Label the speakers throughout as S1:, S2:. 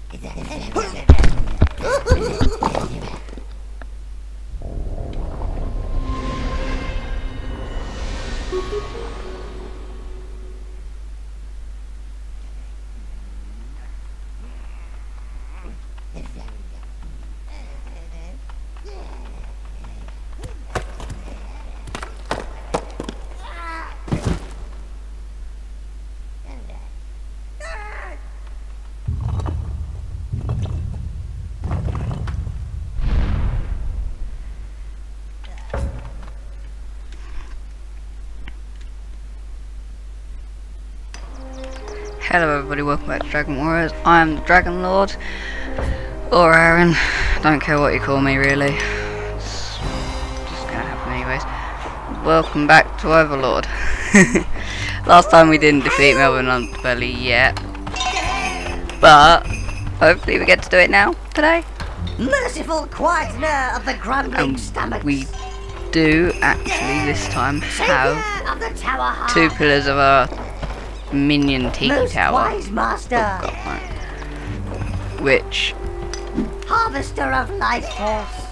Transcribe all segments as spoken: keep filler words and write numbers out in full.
S1: Hello everybody, welcome back to Dragon Warriors. I am the Dragon Lord, or Aaron, don't care what you call me really, it's just gonna happen anyways. Welcome back to Overlord. Last time we didn't defeat Melvin underbelly yet, but hopefully we get to do it now, today.
S2: Merciful quietener of the grumbling
S1: And
S2: stomachs.
S1: we do actually this time have
S2: of the tower heart.
S1: two pillars of our minion tiki
S2: Most
S1: tower.
S2: wise master.
S1: Oh, God, no. Which
S2: Harvester of life force.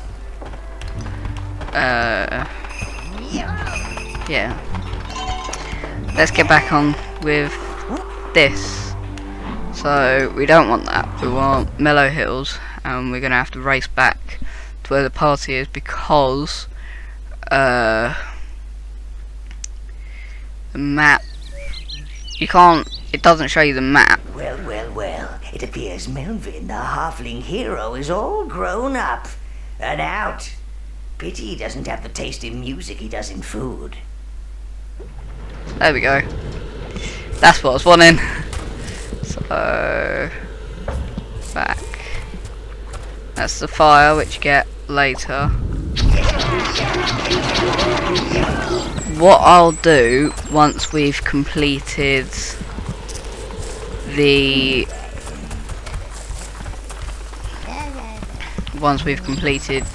S1: uh yeah. Let's get back on with this. So we don't want that. We want Mellow Hills, and we're gonna have to race back to where the party is because uh the map, you can't, it doesn't show you the map.
S2: Well, well, well. It appears Melvin, the halfling hero, is all grown up and out. Pity he doesn't have the taste in music he does in food.
S1: There we go. That's what I was wanting. So back. That's the fire which you get later. What I'll do once we've completed the once we've completed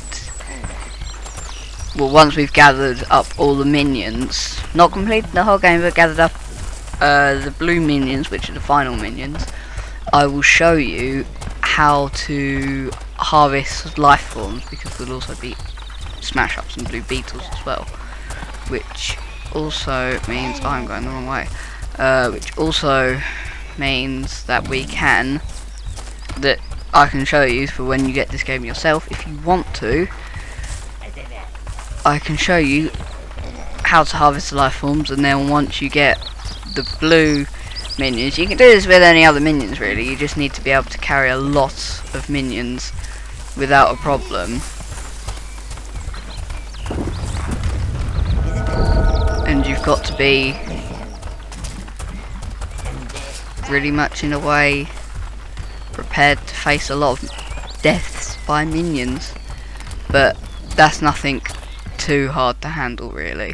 S1: well once we've gathered up all the minions, not completed the whole game but gathered up uh, the blue minions, which are the final minions, I will show you how to harvest life forms, because we'll also be smash up some blue beetles as well, which also means I'm going the wrong way, uh, which also means that we can, that I can show you for when you get this game yourself if you want to. I can show you how to harvest the life forms, and then once you get the blue minions, you can do this with any other minions really, you just need to be able to carry a lot of minions without a problem. And you've got to be really much in a way prepared to face a lot of deaths by minions, but that's nothing too hard to handle really.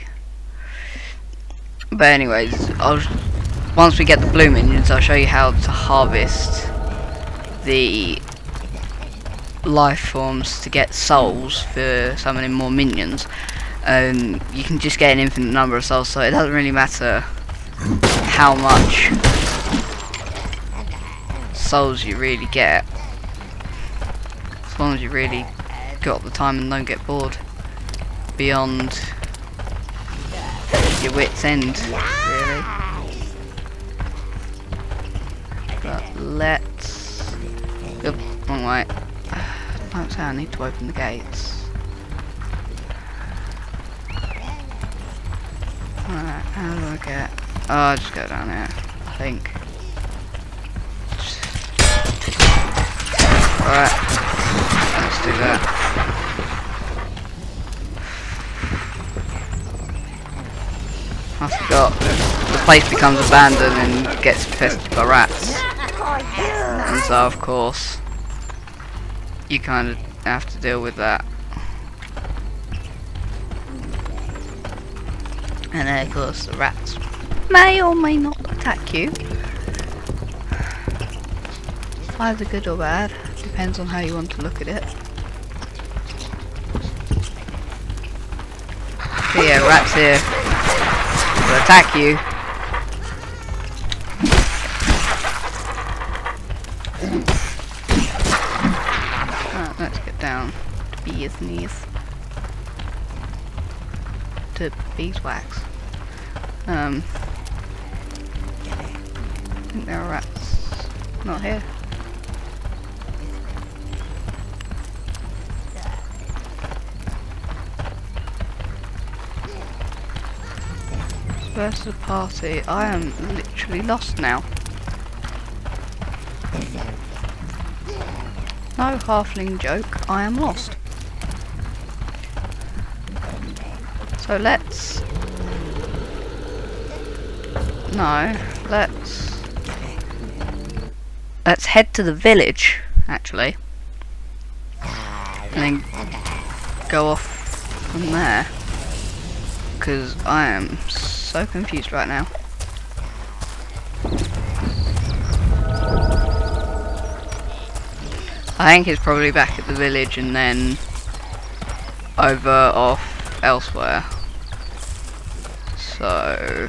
S1: But anyways, I'll, once we get the blue minions, I'll show you how to harvest the life forms to get souls for summoning more minions. And um, you can just get an infinite number of souls, so it doesn't really matter how much souls you really get, as long as you really got the time and don't get bored beyond your wit's end really. But let's go wrong way. Don't say I need to open the gates. Alright, how do I get... Oh, I'll just go down here, I think. Alright, let's do that. I forgot, the place becomes abandoned and gets infested by rats. And so, of course, you kind of have to deal with that. And then of course the rats may or may not attack you. Either good or bad, depends on how you want to look at it. So yeah, rats here will attack you. down to business. To beeswax. Um, I think there are rats. Not here. Where's the party? I am literally lost now. No halfling joke, I am lost. So let's... No, let's... Let's head to the village, actually. And then go off from there. Because I am so confused right now. I think it's probably back at the village and then over off elsewhere. So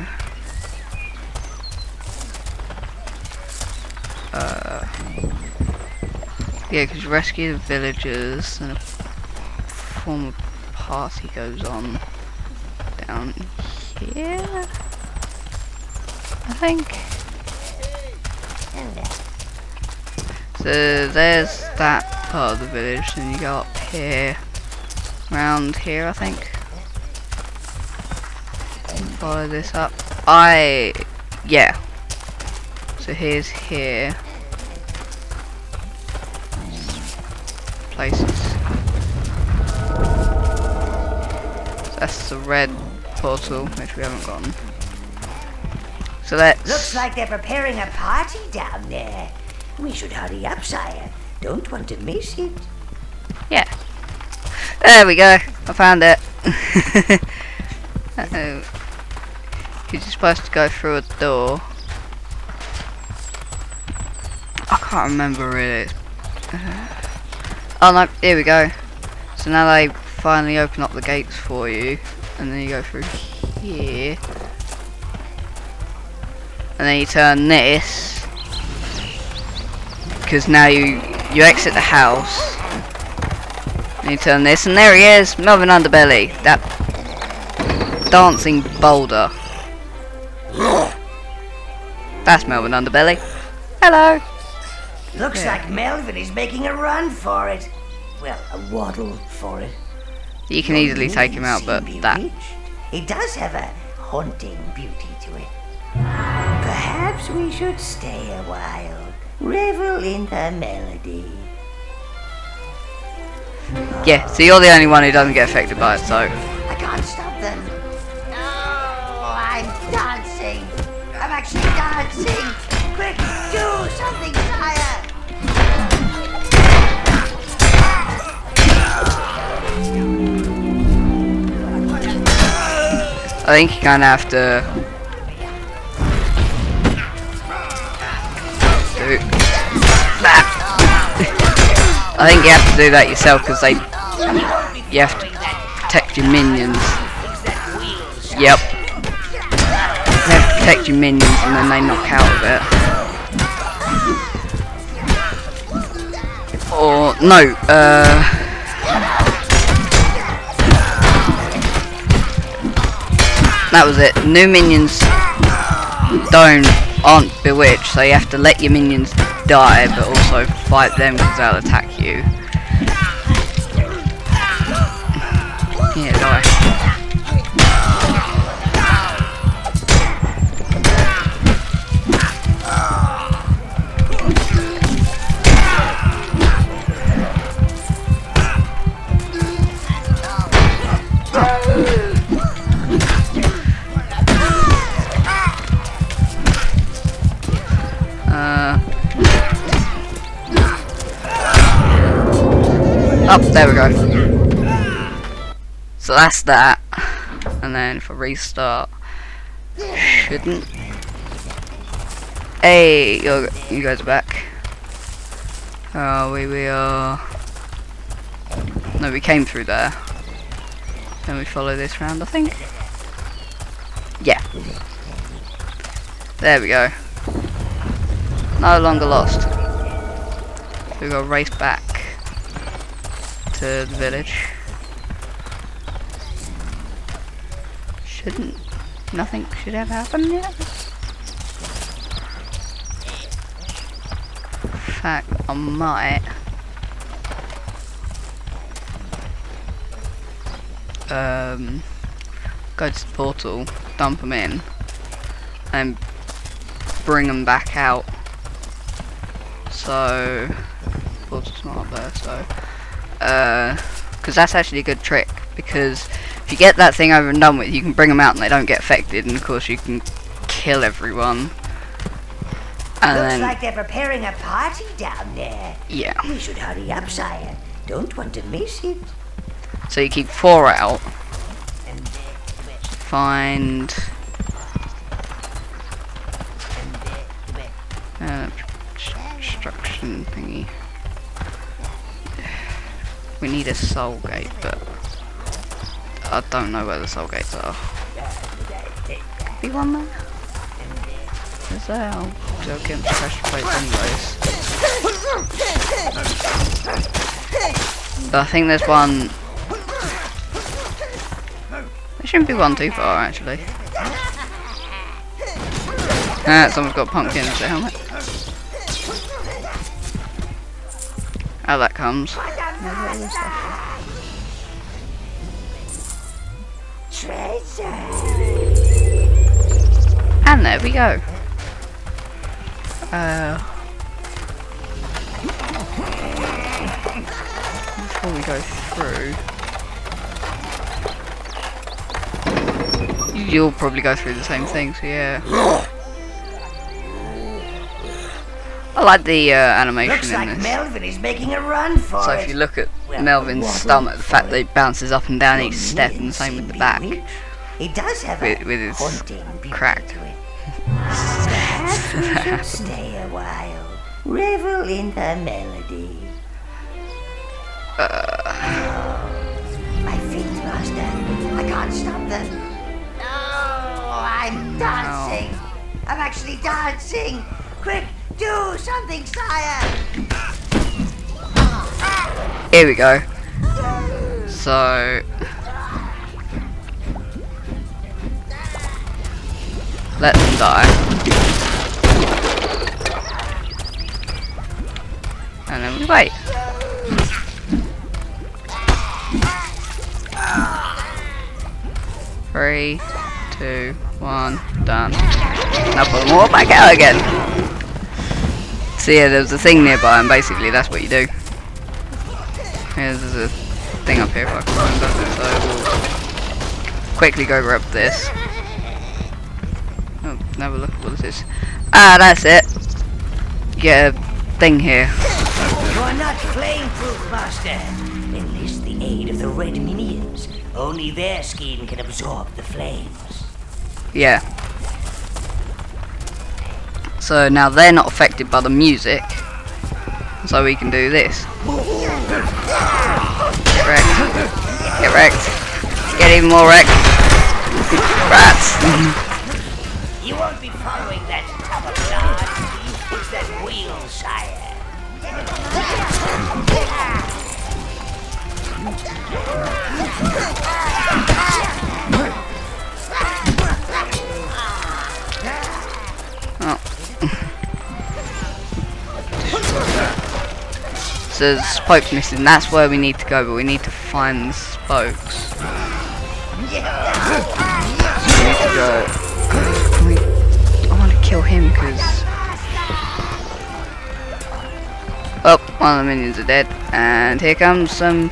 S1: uh, yeah, because you rescue the villagers and a form of party goes on down here, I think. So there's that part of the village, and you go up here, round here, I think. Follow this up. I, yeah. So here's here. Places. So that's the red portal, which we haven't gotten. So let's...
S2: Looks like they're preparing a party down there. We should hurry up, sire. Don't want to miss it.
S1: Yeah. There we go. I found it. Uh-oh. You're supposed to go through a door. I can't remember really. Uh, oh no, here we go. So now they finally open up the gates for you. And then you go through here. And then you turn this. Because now you you exit the house, and you turn this, and there he is, Melvin Underbelly, that dancing boulder. That's Melvin Underbelly. Hello.
S2: Looks
S1: Yeah.
S2: like Melvin is making a run for it. Well, a waddle for it.
S1: You can easily take him out, but that.
S2: He does have a haunting beauty to it. Perhaps we should stay a while. Revel in the melody.
S1: Yeah, so you're the only one who doesn't get affected by it, so.
S2: I can't stop them. Oh, I'm dancing. I'm actually dancing. Quick, do something, sire.
S1: I think you're gonna have to do that. I think you have to do that yourself because they you have to protect your minions. Yep. You have to protect your minions and then they knock out of it. Or no, uh that was it. New minions don't aren't bewitched, so you have to let your minions die, but also fight them because they'll attack you. Yeah, die. Oh, there we go. So that's that. And then if I restart, shouldn't. Hey, you're, you guys are back. Oh, we we are. No, we came through there. Then we follow this round, I think. Yeah. There we go. No longer lost. We got race back. to the village. Shouldn't, nothing should have happened yet. In fact, I might um, go to the portal, dump them in, and bring them back out. So, portal's not up there, so, uh, because that's actually a good trick, because if you get that thing over and done with, you can bring them out and they don't get affected, and of course you can kill everyone. And
S2: Looks
S1: then,
S2: like they're preparing a party down there.
S1: yeah.
S2: We should hurry up, sire. Don't want to miss it.
S1: So you keep four out,
S2: And, uh,
S1: find
S2: and, uh,
S1: uh, construction thingy. We need a soul gate, but I don't know where the soul gates are. Be one there? Is there? I'll I'll get them to pressure plates anyways. But I think there's one. There shouldn't be one too far actually. Ah, someone's got a pumpkin as a helmet. How that comes.
S2: treasure.
S1: And there we go. Uh, before we go through, you'll probably go through the same thing, so yeah. I like the uh, animation
S2: Looks
S1: in
S2: like
S1: this.
S2: Melvin is making a run for
S1: So
S2: it.
S1: if you look at
S2: Well,
S1: Melvin's
S2: what
S1: stomach, the fact that
S2: for
S1: he bounces up and down
S2: Your
S1: each step, and the
S2: knees
S1: same with
S2: seem
S1: the back,
S2: bewitched. It does have
S1: with,
S2: a
S1: with his
S2: haunting beauty
S1: crack.
S2: to it. Perhaps we should stay a while, revel in her melody.
S1: Uh,
S2: My feet, master. I can't stop them. Oh, I'm dancing. I'm actually dancing. Quick, do something, sire.
S1: here we go. So let them die, and then we wait. Three, two, one, done. Now put them all back out again. So yeah, there's a thing nearby, and basically that's what you do. Yeah, there's a thing up here if I can remember, so we'll quickly go grab this. Oh, now have a look at what this is. Ah, that's it. Get a thing here.
S2: You're not flame-proof, master. Enlist the aid of the red minions. Only their skin can absorb the flames.
S1: Yeah. So now they're not affected by the music, so we can do this. Get wrecked. Get wrecked. Get even more wrecked. Rats.
S2: You won't be following that top of guard. It's that wheel, sire.
S1: Oh. So the spoke's missing. That's where we need to go, but we need to find the spokes. So we need to go. Can we, I want to kill him because. Oh, one of the minions are dead, and here comes some.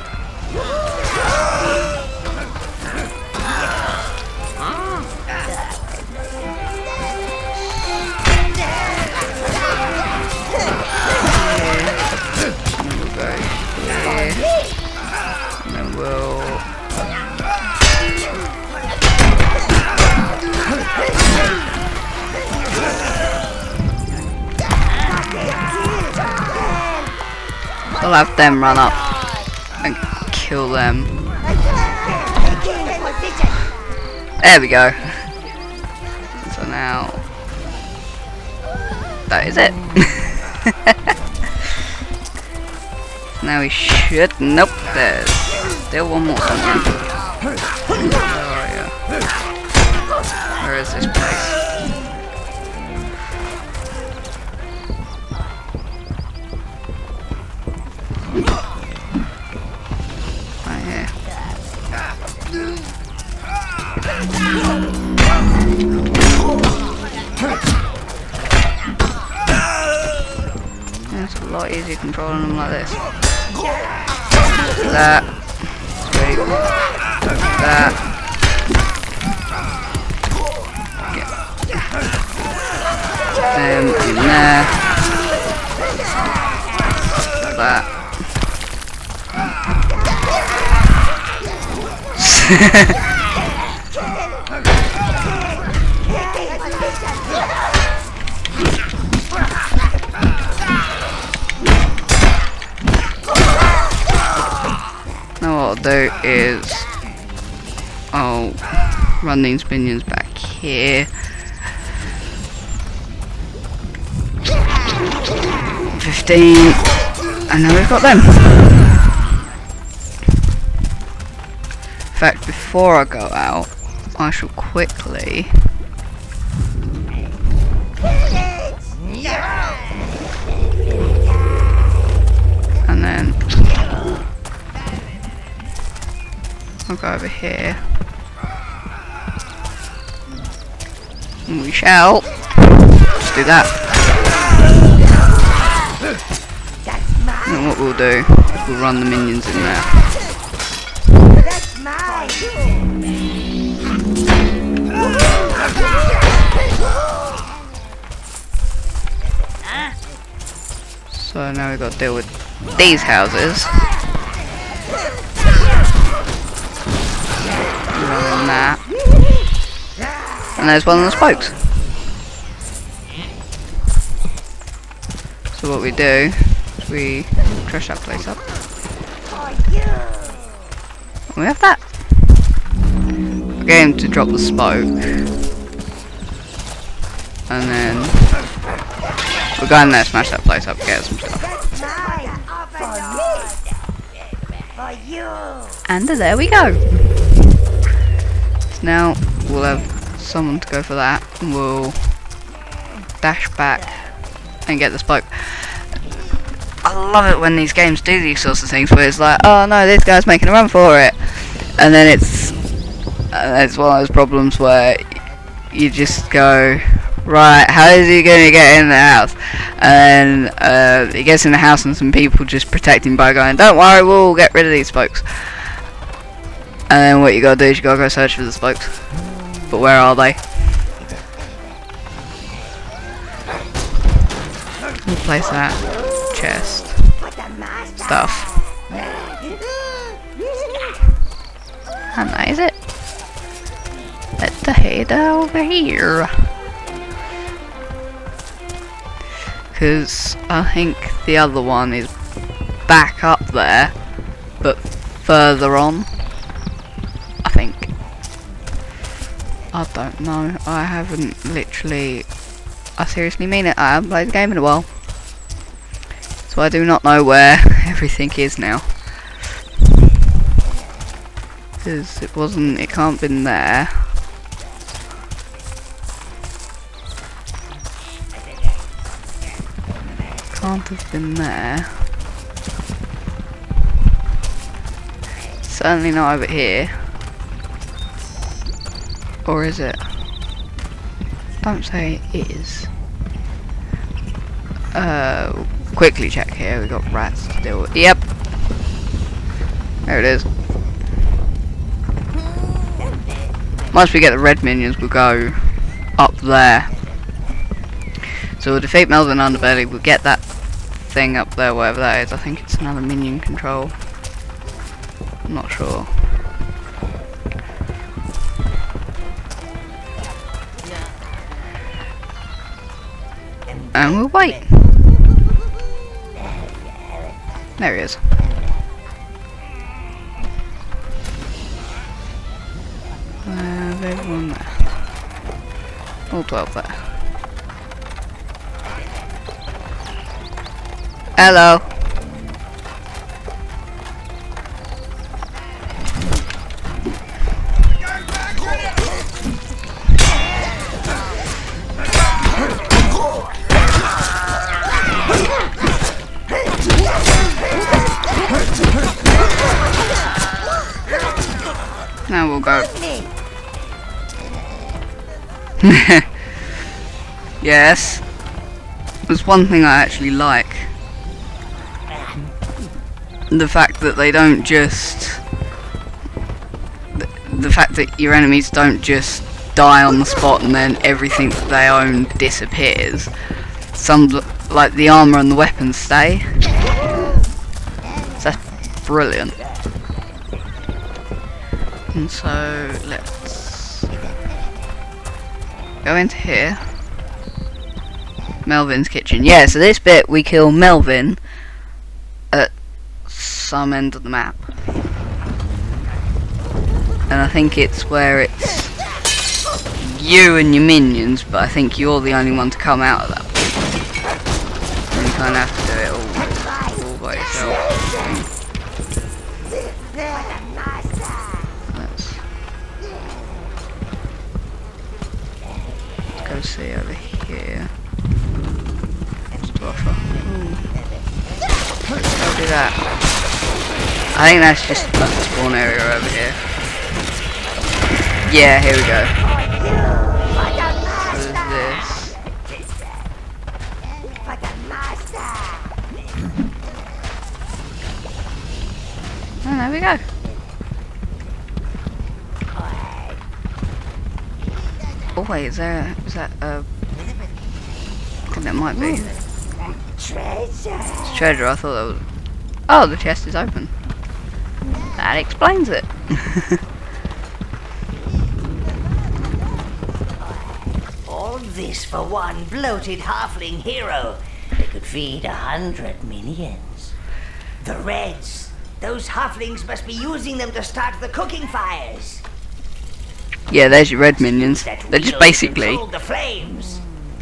S1: I'll have them run up and kill them. There we go. So now that is it. Now we should. Nope, there's still one more somewhere. Where are you? Where is this place? Right here. It's a lot easier controlling them like this. That. Sweet. That. Get them in there. That. Now what I'll do is I'll run these minions back here. Fifteen, and now we've got them. In fact, before I go out, I shall quickly and then I'll go over here and we shall just do that. And what we'll do is we'll run the minions in there. So now we've got to deal with these houses. Running that. And there's one of the spokes. So what we do is we trash that place up. And we have that. We're going to drop the spoke. And then we'll go in there, smash that place up, get some stuff. And there we go. So now we'll have someone to go for that, and we'll dash back and get the spoke. I love it when these games do these sorts of things where it's like, oh no, this guy's making a run for it, and then it's uh, it's one of those problems where you just go, right, how is he going to get in the house? And uh, he gets in the house and some people just protect him by going, don't worry, we'll get rid of these spokes. And then what you gotta do is you gotta go search for the spokes. But where are they? Replace that. Chest. Stuff. And that is it. Let's head over here. Because I think the other one is back up there, but further on. I think. I don't know. I haven't literally. I seriously mean it. I haven't played the game in a while, so I do not know where everything is now. Because it wasn't. It can't have been there. Can't have been there. Certainly not over here. Or is it? Don't say it is. Uh, quickly check here. We got rats to deal with. Yep. There it is. Once we get the red minions, we'll go up there. So we'll defeat Melvin underbelly. We'll get that thing up there, whatever that is. I think it's another minion control. I'm not sure. And we'll wait. There he is. Uh, there's one there. All twelve there. Hello. go.
S2: me.
S1: Yes. There's one thing I actually like. The fact that they don't just... The, the fact that your enemies don't just die on the spot and then everything that they own disappears. Some, like the armour and the weapons stay. So that's brilliant. And so, let's go into here. Melvin's kitchen. Yeah, so this bit we kill Melvin at some end of the map. And I think it's where it's you and your minions, but I think you're the only one to come out of that point. And you kind of have to do it all, all by yourself. Let's go see over here. What's to offer? Let's go do that. I think that's just a spawn area over here. Yeah, here we go. What is this? Oh, there we go. Oh wait, is there? Is that a? I think that might be.
S2: Treasure.
S1: It's treasure. I thought that was. Oh, the chest is open. That explains it.
S2: All this for one bloated halfling hero. They could feed a hundred minions. The Reds. Those halflings must be using them to start the cooking fires.
S1: Yeah, there's your red minions. They're just basically,
S2: the flames.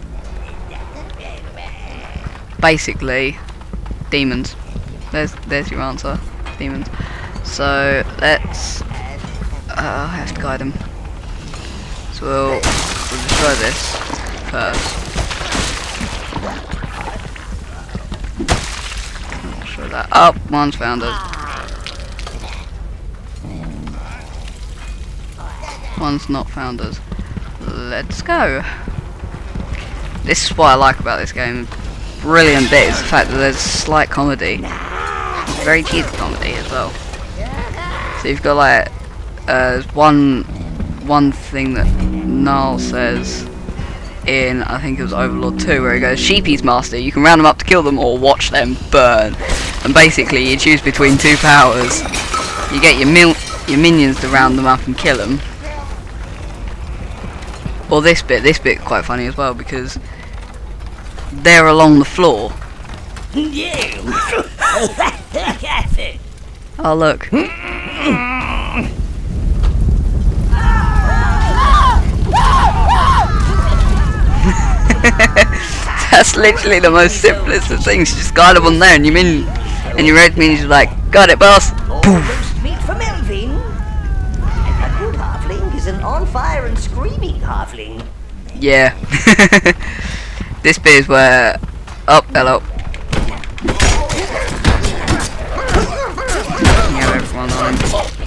S1: basically, demons. There's, there's your answer, demons. So let's. Uh, I have to guide them. So we'll, we'll destroy this first. Destroy that. Oh, one's found us. One's not found us. Let's go. This is what I like about this game. Brilliant bit is the fact that there's slight comedy. Very cheesy comedy as well. So you've got like uh, one one thing that Niall says in, I think it was Overlord two, where he goes, Sheepy's master, you can round them up to kill them or watch them burn. And basically you choose between two powers. You get your mil your minions to round them up and kill them. Or this bit, this bit quite funny as well because they're along the floor. Oh look. That's literally the most simplest of things. You just guide them on there and you mean and your red minions are like, got it boss.
S2: Almost meat for Melvin. And a good halfling is an on fire and screaming halfling.
S1: Yeah. This bit is where oh hello. Everyone on.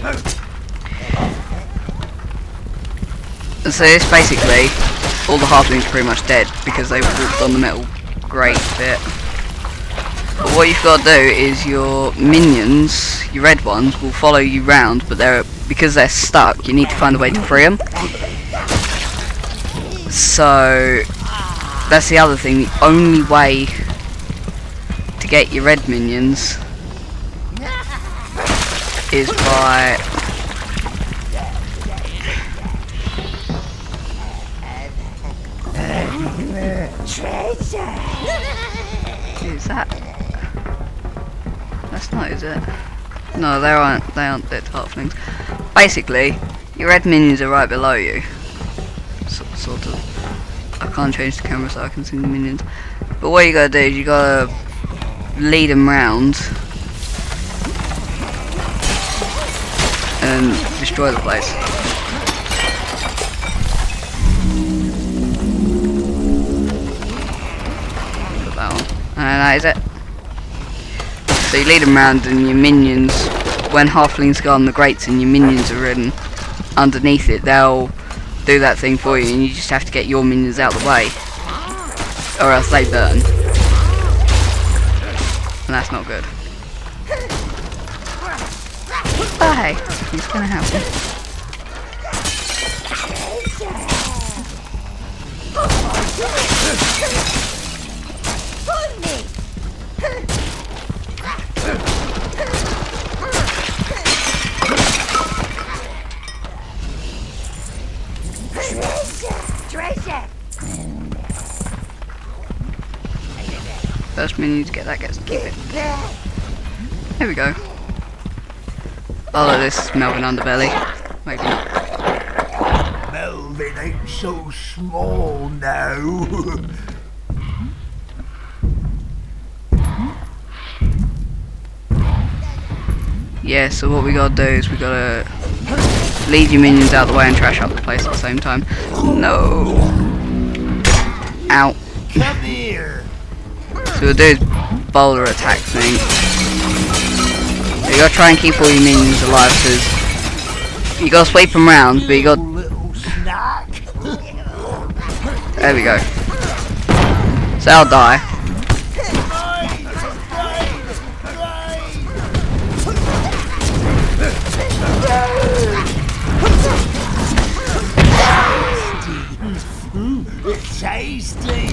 S1: And so this basically, all the halflings are pretty much dead because they walked on the metal grate bit. But what you've got to do is your minions, your red ones, will follow you round, but they're because they're stuck, you need to find a way to free them. So that's the other thing, the only way to get your red minions is by is that that's not, is it? No, they aren't they aren't dead halflings. Basically your red minions are right below you. So, sort of. I can't change the camera so I can see the minions. But what you gotta do is you gotta lead them round and destroy the place. Put that on. And that is it. So you lead them round and your minions, when halflings go on the grates and your minions are ridden, underneath it, they'll do that thing for you, and you just have to get your minions out of the way, or else they burn, and that's not good. Oh hey, it's gonna happen. First minion to get that gets to keep it. There we go. Follow this Melvin underbelly. Maybe not.
S3: Melvin ain't so small now.
S1: Yeah, so what we gotta do is we gotta lead your minions out of the way and trash up the place at the same time. No! Ow.
S3: Come here.
S1: So we'll do boulder attack thing. You gotta try and keep all your minions alive, because you gotta sweep them round, but you got. There we go. So I'll die.
S3: It's tasty.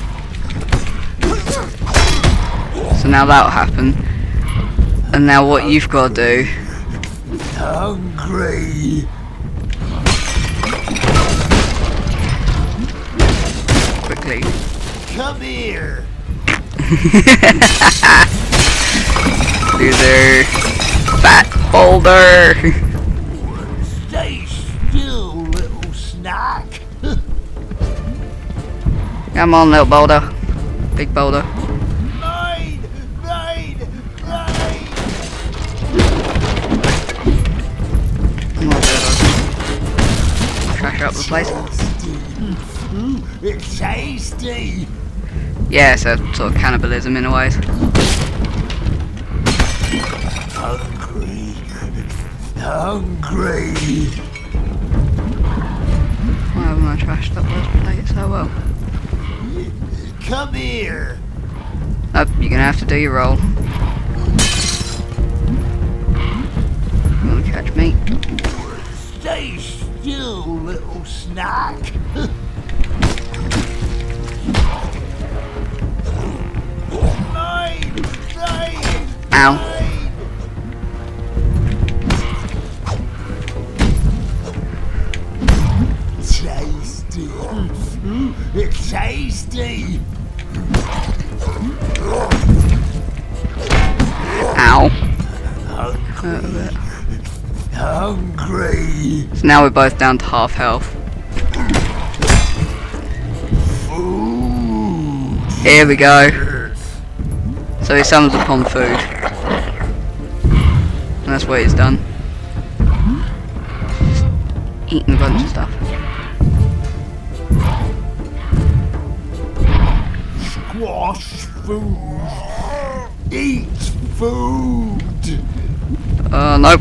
S1: So now that'll happen. And now what you've got to do.
S3: Hungry.
S1: Quickly.
S3: Come here.
S1: Loser. Fat boulder.
S3: Stay still, little snack.
S1: Come on, little boulder. Big boulder.
S3: Mine, mine, mine.
S1: Trash up the place.
S3: It's tasty.
S1: Yeah, so sort of cannibalism in a way.
S3: Hungry. Hungry.
S1: Why haven't I trashed up those plates so well?
S3: Come here.
S1: Oh, you're gonna have to do your roll. You wanna catch me?
S3: Stay still, little snack. Mine, mine,
S1: Ow.
S3: mine. Tasty. It's tasty.
S1: Ow.
S3: Hungry. Hungry.
S1: So now we're both down to half health.
S3: Food.
S1: Here we go. So he summons upon food. And that's what he's done. Just eating a bunch of stuff.
S3: Squash food. Eat food.
S1: Uh, nope.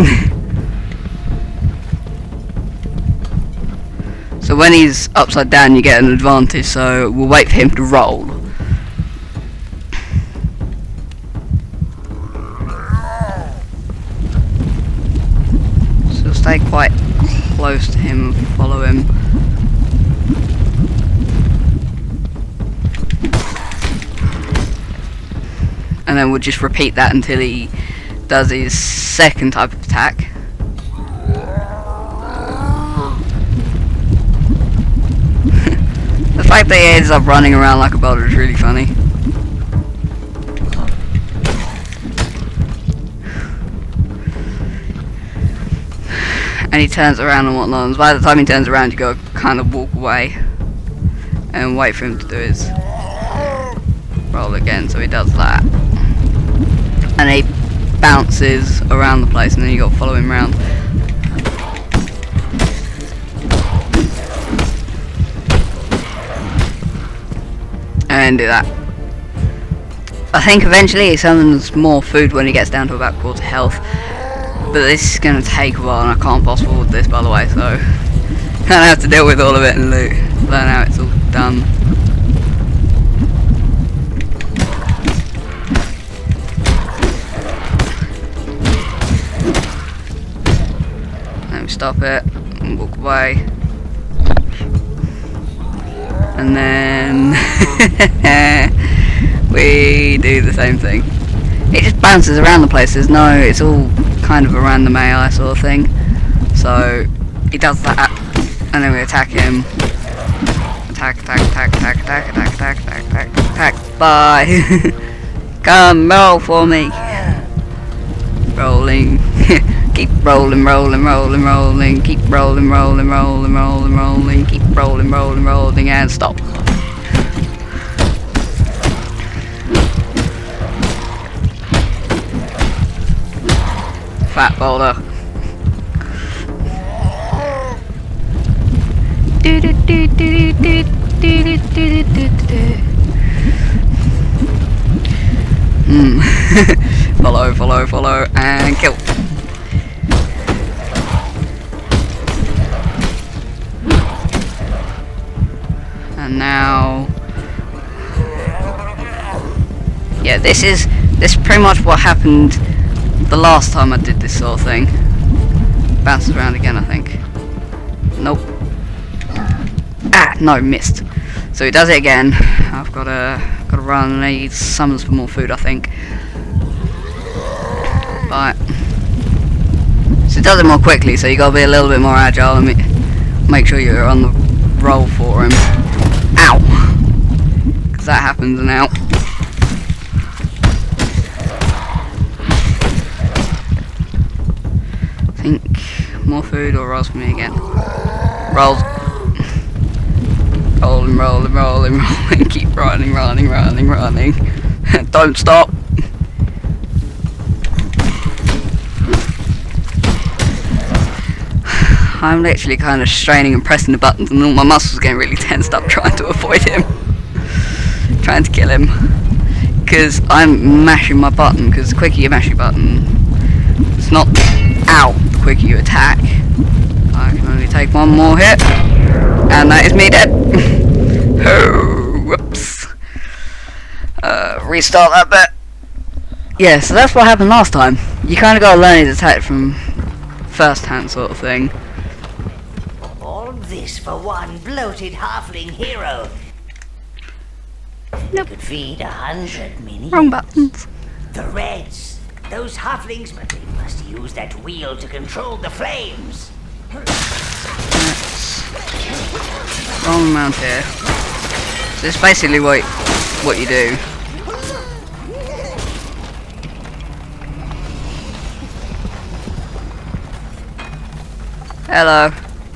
S1: So when he's upside down you get an advantage, so we'll wait for him to roll. So stay quite close to him and follow him. And then we'll just repeat that until he does his second type of attack. The fact that he ends up running around like a boulder is really funny. And he turns around and whatnot, and by the time he turns around you gotta kind of walk away and wait for him to do his roll again, so he does that. And he bounces around the place and then you got to follow him around. And do that. I think eventually he summons more food when he gets down to about quarter health. But this is going to take a while, and I can't fast forward this, by the way, so I'm going to have to deal with all of it and loot. Learn how it's all done. Let me stop it and walk away. And then we do the same thing. It just bounces around the place. There's no, it's all kind of a random A I sort of thing. So he does that, and then we attack him. Attack, attack, attack, attack, attack, attack, attack, attack, attack, attack. Bye. Come roll for me. Rolling. Keep rolling, rolling, rolling, rolling. Keep rolling, rolling, rolling, rolling, rolling. Keep rolling, rolling, rolling, and stop. Fat boulder. Do do do do do do do do do do. Hmm. Follow, follow, follow, and kill. And now, yeah, this is this is pretty much what happened the last time I did this sort of thing. Bounces around again, I think. Nope. Ah, no, missed. So he does it again. I've got to got to run. And he summons for more food, I think. Right. So it does it more quickly. So you got to be a little bit more agile and make, make sure you're on the roll for him. Ow! Because that happens now. I think more food or rolls for me again. Rolls. Rolling, rolling, rolling, rolling. Keep running, running, running, running. Don't stop. I'm literally kind of straining and pressing the buttons, and all my muscles are getting really tensed up trying to avoid him. Trying to kill him. Because I'm mashing my button, because the quicker you mash your button, it's not out the quicker you attack. I can only take one more hit, and that is me dead. Oh, whoops. Uh, restart that bit. Yeah, so that's what happened last time. You kind of got to learn his attack from first hand sort of thing.
S2: All this for one bloated halfling hero.
S1: Nope.
S2: Could feed a hundred minions.
S1: Wrong buttons.
S2: The Reds. Those halflings, but they must use that wheel to control the flames.
S1: Wrong amount here. So it's basically what what you do. Hello.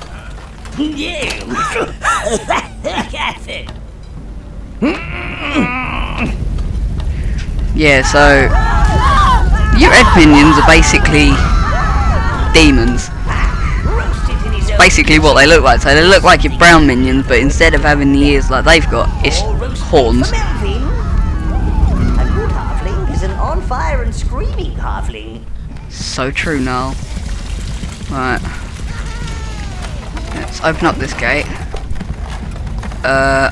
S1: Yeah, so your red minions are basically demons. Basically what they look like. So they look like your brown minions, but instead of having the ears like they've got, it's horns.
S2: Melvin. A good halfling is an on fire and screaming halfling.
S1: So true now. Right. Let's open up this gate. Uh,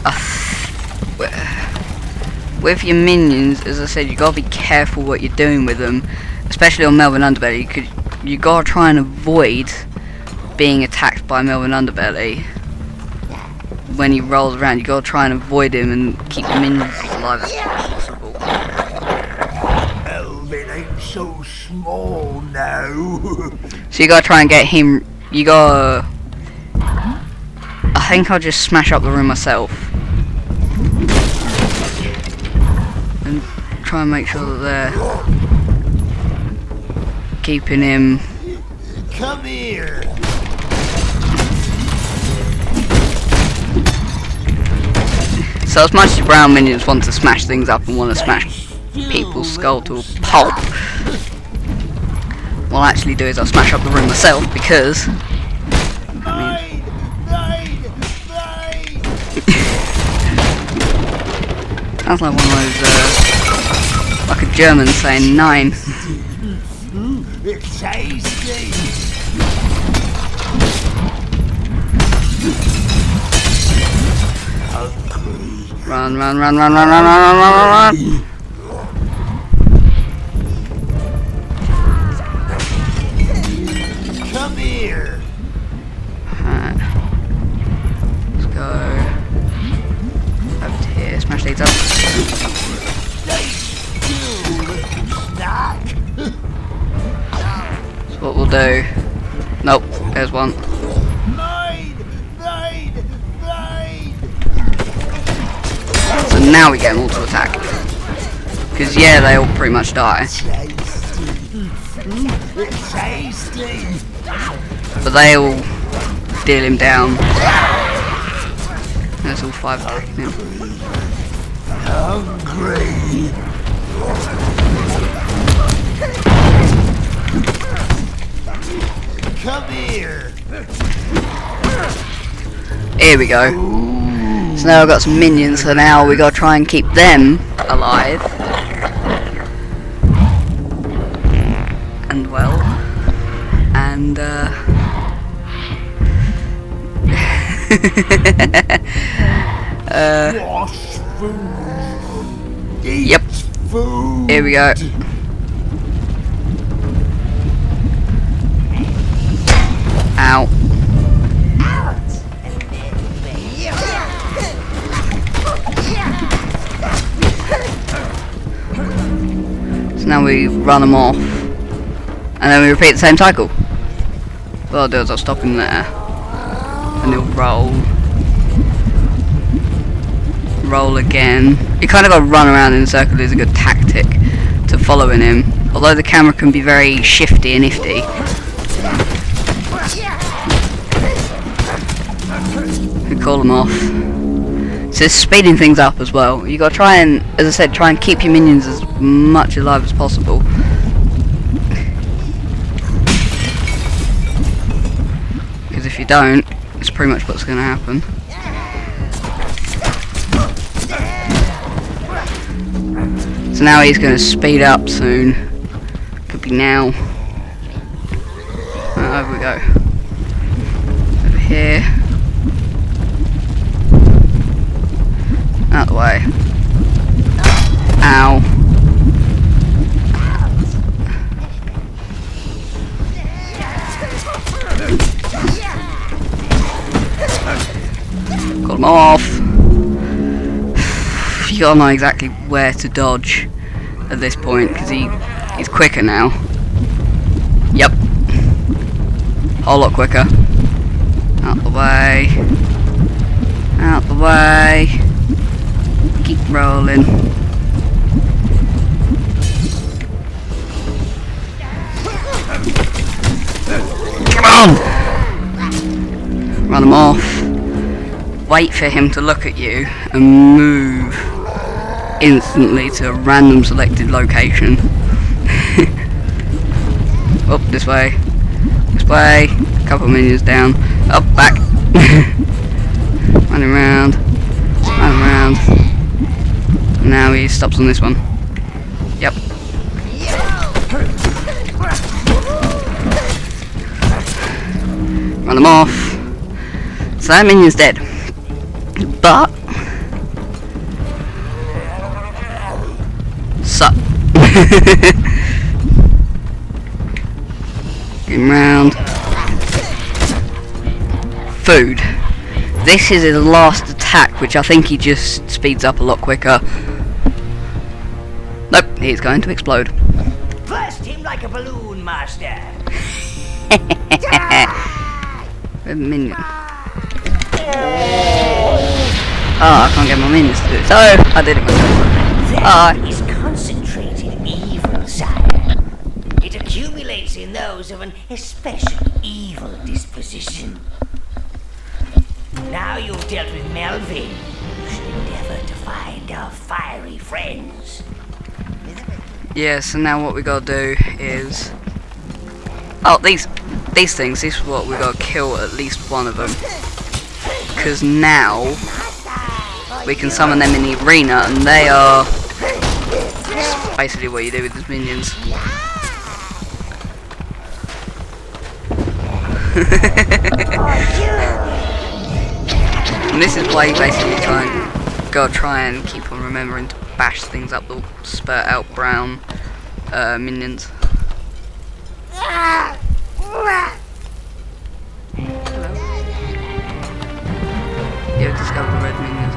S1: with your minions, as I said, you gotta be careful what you're doing with them, especially on Melvin underbelly. Cause you gotta try and avoid being attacked by Melvin underbelly. When he rolls around, you gotta try and avoid him and keep the minions as alive as possible.
S3: Melvin ain't so small now.
S1: So you gotta try and get him. You gotta. I think I'll just smash up the room myself and try and make sure that they're keeping him.
S3: Come here.
S1: So as much as brown minions want to smash things up and want to smash people's skull to a pulp, what I'll actually do is I'll smash up the room myself, because I mean, sounds like one of those, uh, like a German saying nine.
S3: It's tasty.
S1: Run, run, run, run, run, run, run, run, run, run.
S3: Come here.
S1: Alright. Let's go over to here. Smash these up.
S3: Snack.
S1: That's what we'll do. Nope, there's one.
S3: Mine, mine, mine.
S1: So now we get them all to attack. Because yeah, they all pretty much die.
S3: Tasty. It's tasty.
S1: But they all deal him down. There's all five attacking him.
S3: Hungry. Come here.
S1: Here we go. So now I've got some minions, so now we gotta try and keep them alive. And well. And uh uh
S3: Wash food. Eat
S1: Yep.
S3: food.
S1: Here we go. Ow. So now we run them off. And then we repeat the same cycle. What I'll do is I'll stop him there. And he'll roll. Roll again. You kind of got to run around in a circle is a good tactic to following him. Although the camera can be very shifty and nifty. We call them off. So it's speeding things up as well. You got to try and, as I said, try and keep your minions as much alive as possible. Because if you don't, it's pretty much what's going to happen. So now he's going to speed up soon. Could be now. Oh, over we go. Over here. Out the way. Ow. Got him off. You gotta know exactly where to dodge at this point because he he's quicker now. Yep. Whole lot quicker. Out the way. Out the way. Keep rolling. Come on! Run him off. Wait for him to look at you and move instantly to a random selected location. Up this way. This way. A couple of minions down. Up, back. Running around. Running around. Now he stops on this one. Yep. Run them off. So that minion's dead. But sup. Get him round. Food. This is his last attack, which I think he just speeds up a lot quicker. Nope, he's going to explode.
S2: Burst him like a balloon, master.
S1: A minion. Oh, I can't get my minions to do it. So, I did it myself.
S2: That
S1: Oh.
S2: is concentrated evil, sire. It accumulates in those of an especially evil disposition. Now you've dealt with Melvin, you should endeavor to find our fiery friends.
S1: Yeah, so now what we gotta do is... Oh, these these things, this is what we gotta kill at least one of them. Because now we can summon them in the arena, and they are basically what you do with these minions. And this is why you basically try and gotta try and keep on remembering to bash things up that spurt out brown uh, minions. Hello. You've discovered the red minions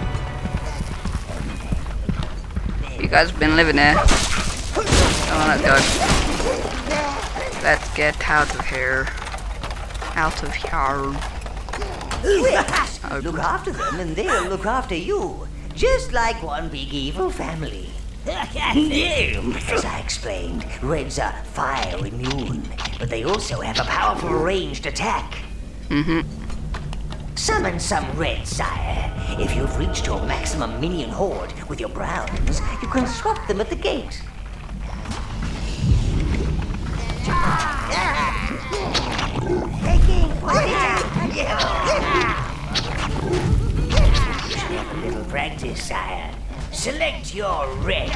S1: home. You guys have been living here. Come on, let's go. Let's get out of here. Out of here.
S2: Yes. Look after them and they'll look after you. Just like one big evil family. As I explained, reds are fire immune, but they also have a powerful ranged attack.
S1: Mm-hmm.
S2: Summon some red, sire. If you've reached your maximum minion horde with your browns, you can swap them at the gate. Taking a little practice, sire. Select your reds.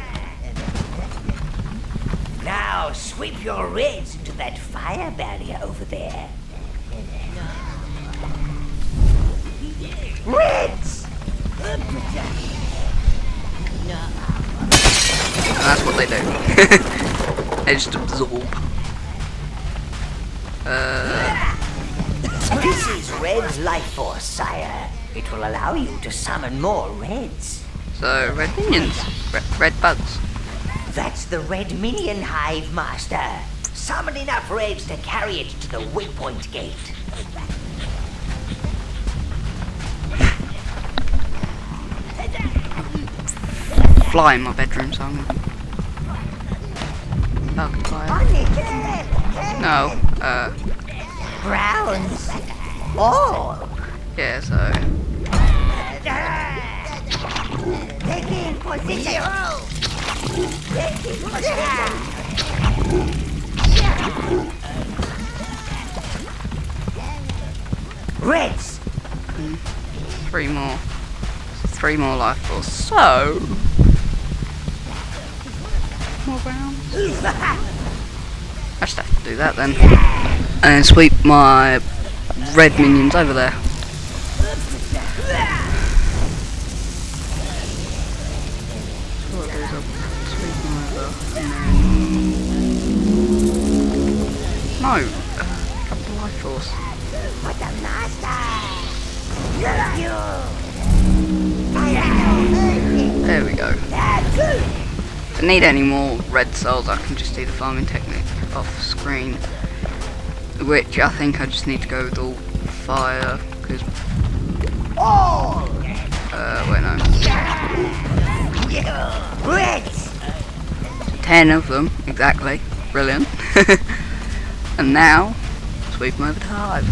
S2: Now sweep your reds into that fire barrier over there. Reds!
S1: And that's what they do. They just absorb. Uh,
S2: This is Red's life force, sire. It will allow you to summon more reds.
S1: so red minions, red, red bugs.
S2: That's the red minion hive, master. Summon enough reds to carry it to the waypoint gate.
S1: Fly in my bedroom, so I'm gonna bug fly. No, uh,
S2: Browns. Oh.
S1: yeah, so
S2: Taking position. Taking position. Reds.
S1: three more, three more life force. So more rounds. I just have to do that then, and then sweep my red minions over there. So what goes up? Sweep them over, and then no, uh, drop the life force.
S2: For the master.
S1: There we go. If I need any more red souls, I can just do the farming technique off screen, which I think I just need to go with all fire, because uh, wait no,
S2: Reds.
S1: ten of them exactly, brilliant. And now sweep them over to hive.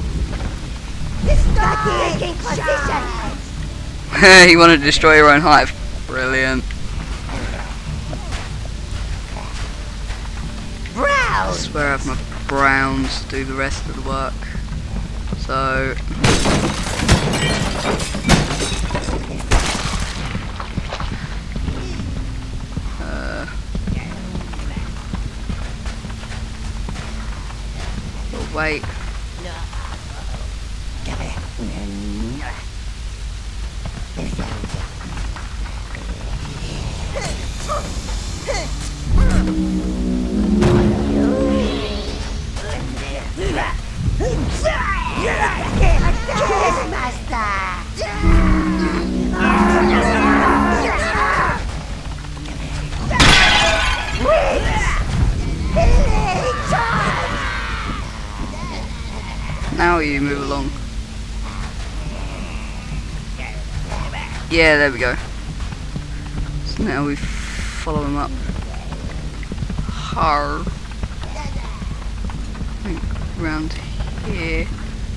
S2: Taking position.
S1: You want to destroy your own hive? Brilliant. I
S2: Browns.
S1: swear I have my browns to do the rest of the work. So uh, we'll wait. Now you move along. Yeah, there we go. So now we follow him up hard. I think round here.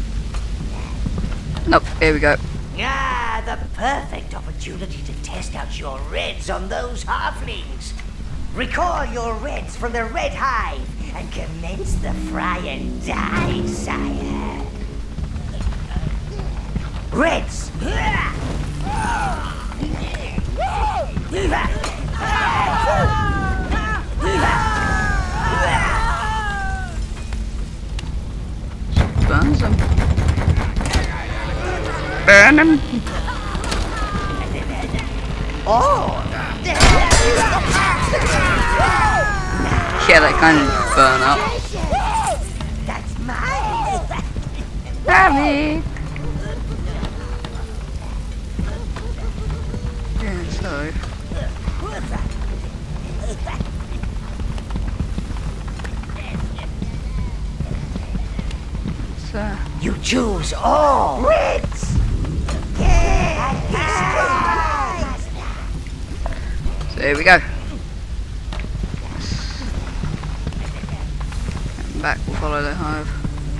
S1: Nope, here we go.
S2: Ah, the perfect opportunity to test out your reds on those halflings. Recall your reds from the red hive and commence the fry and die, sire. Reds!
S1: him.
S2: Oh!
S1: Yeah, they kind of burn up.
S2: That's mine!
S1: Havoc! Yeah, so... So...
S2: You choose all! Reds!
S1: So here we go. And back, we'll follow the hive.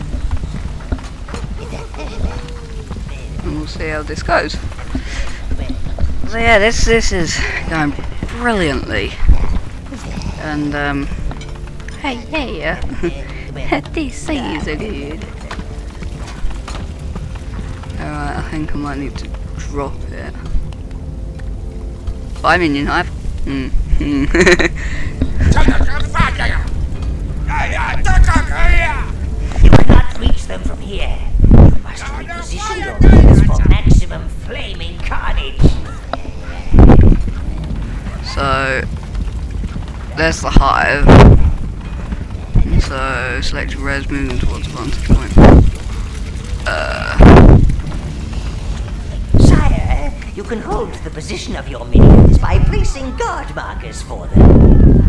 S1: And we'll see how this goes. So yeah, this this is going brilliantly. And um hey yeah. These seeds are good. Alright, I think I might need to drop it. Bye minion hive. Hmm.
S2: You cannot reach them from here. You must reposition your minions for maximum flaming carnage.
S1: So there's the hive. So select your res moving towards the vantage point. Uh,
S2: Sire, you can hold the position of your minions by placing guard markers for them.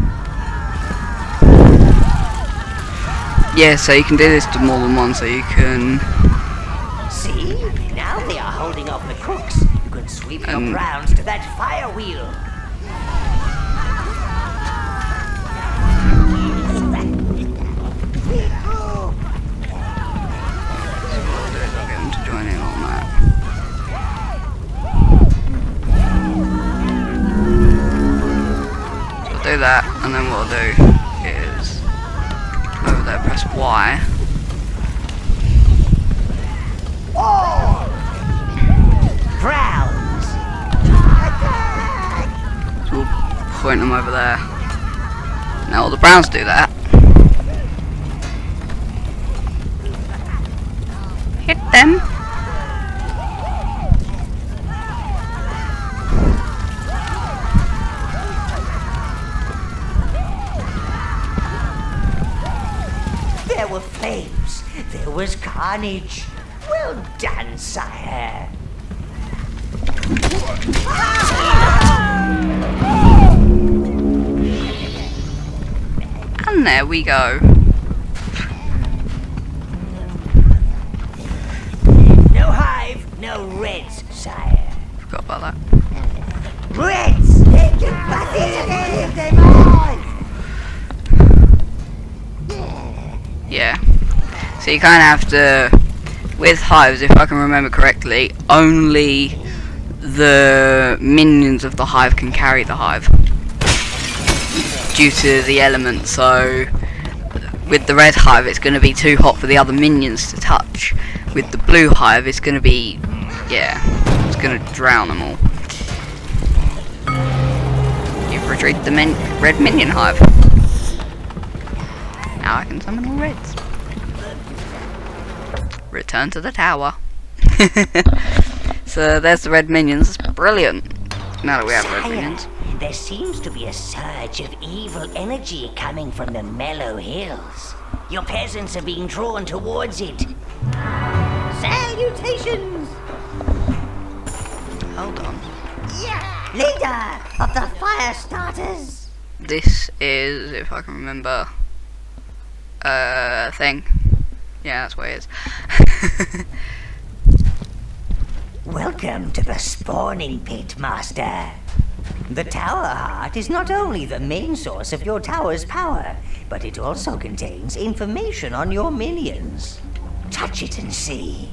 S1: yeah, so you can do this to more than one, so you can
S2: See? Now they are holding off the cooks. You can sweep
S1: Um,
S2: your browns to that fire wheel.
S1: get them to join in on that. So I'll do that, and then what I'll do is over there, press Y.
S2: Browns!
S1: So we'll point them over there. Now all the browns do that. Hit them.
S2: There were flames. There was carnage. Well done, sire.
S1: And there we go.
S2: No hive, no reds, sire.
S1: Forgot about that.
S2: Reds!
S1: Yeah. So you kind of have to, with hives, if I can remember correctly, only the minions of the hive can carry the hive due to the element. So with the red hive, it's going to be too hot for the other minions to touch. With the blue hive, it's going to be, yeah, it's going to drown them all. You've retrieved the min red minion hive. Now I can summon all reds. Return to the tower. So there's the red minions. That's brilliant. Now that we have red
S2: Sire,
S1: minions.
S2: there seems to be a surge of evil energy coming from the mellow hills. Your peasants are being drawn towards it. Salutations!
S1: Hold on.
S2: Yeah, leader of the fire starters.
S1: This is, if I can remember, uh, thing. Yeah, that's what it is.
S2: Welcome to the spawning pit, Master. The Tower Heart is not only the main source of your tower's power, but it also contains information on your minions. Touch it and see.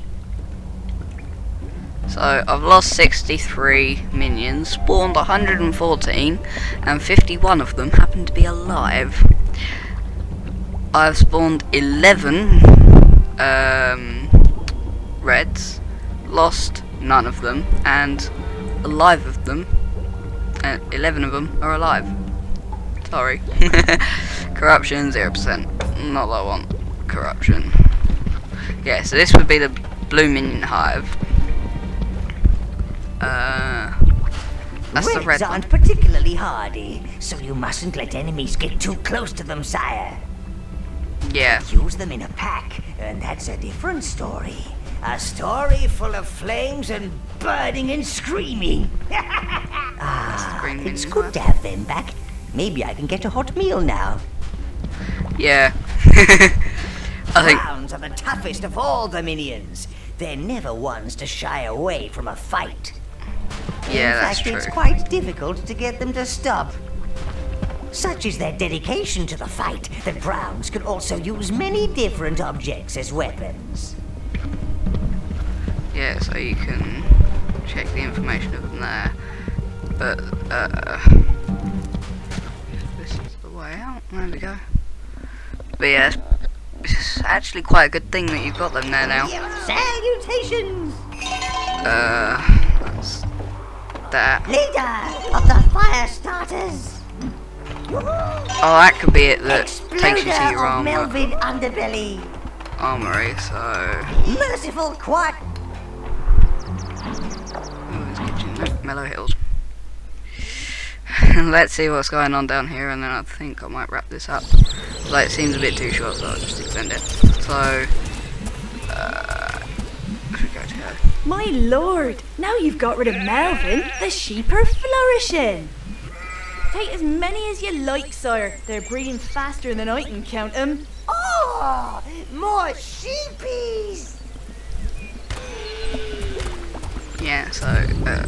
S1: So I've lost sixty-three minions, spawned one hundred fourteen, and fifty-one of them happen to be alive. I've spawned eleven um, reds, lost none of them, and alive of them, and eleven of them are alive. Sorry. Corruption zero percent. Not that I want corruption. Yeah, so this would be the blue minion hive. Uh, that's the
S2: Reds
S1: red
S2: aren't
S1: one.
S2: particularly hardy, so you mustn't let enemies get too close to them, sire.
S1: Yeah.
S2: Use them in a pack, and that's a different story. A story full of flames and burning and screaming. Ah,
S1: green
S2: it's
S1: minion
S2: good
S1: one.
S2: to have them back. Maybe I can get a hot meal now.
S1: Yeah. I think.
S2: Browns are the toughest of all the minions. They're never ones to shy away from a fight.
S1: Yeah,
S2: in
S1: that's
S2: fact,
S1: true.
S2: it's quite difficult to get them to stop. Such is their dedication to the fight that Browns can also use many different objects as weapons.
S1: Yeah, so you can check the information of them there. But, uh... this is the way out. There we go. But yeah, it's actually quite a good thing that you've got them there now.
S2: Salutations!
S1: Uh... That's that.
S2: Leader of the fire starters!
S1: Oh, that could be it that takes you to
S2: Exploder
S1: your
S2: of
S1: armor.
S2: Melvin underbelly!
S1: Armory, so...
S2: Merciful quack!
S1: Oh, it's kitchen. Nope, Mellow Hills. Let's see what's going on down here, and then I think I might wrap this up. Like, it seems a bit too short, so I'll just extend it. So, uh, should we go to her?
S4: My lord, now you've got rid of Melvin, the sheep are flourishing. Take as many as you like, sire. They're breeding faster than I can count them.
S2: Oh, more sheepies!
S1: Yeah, so, uh,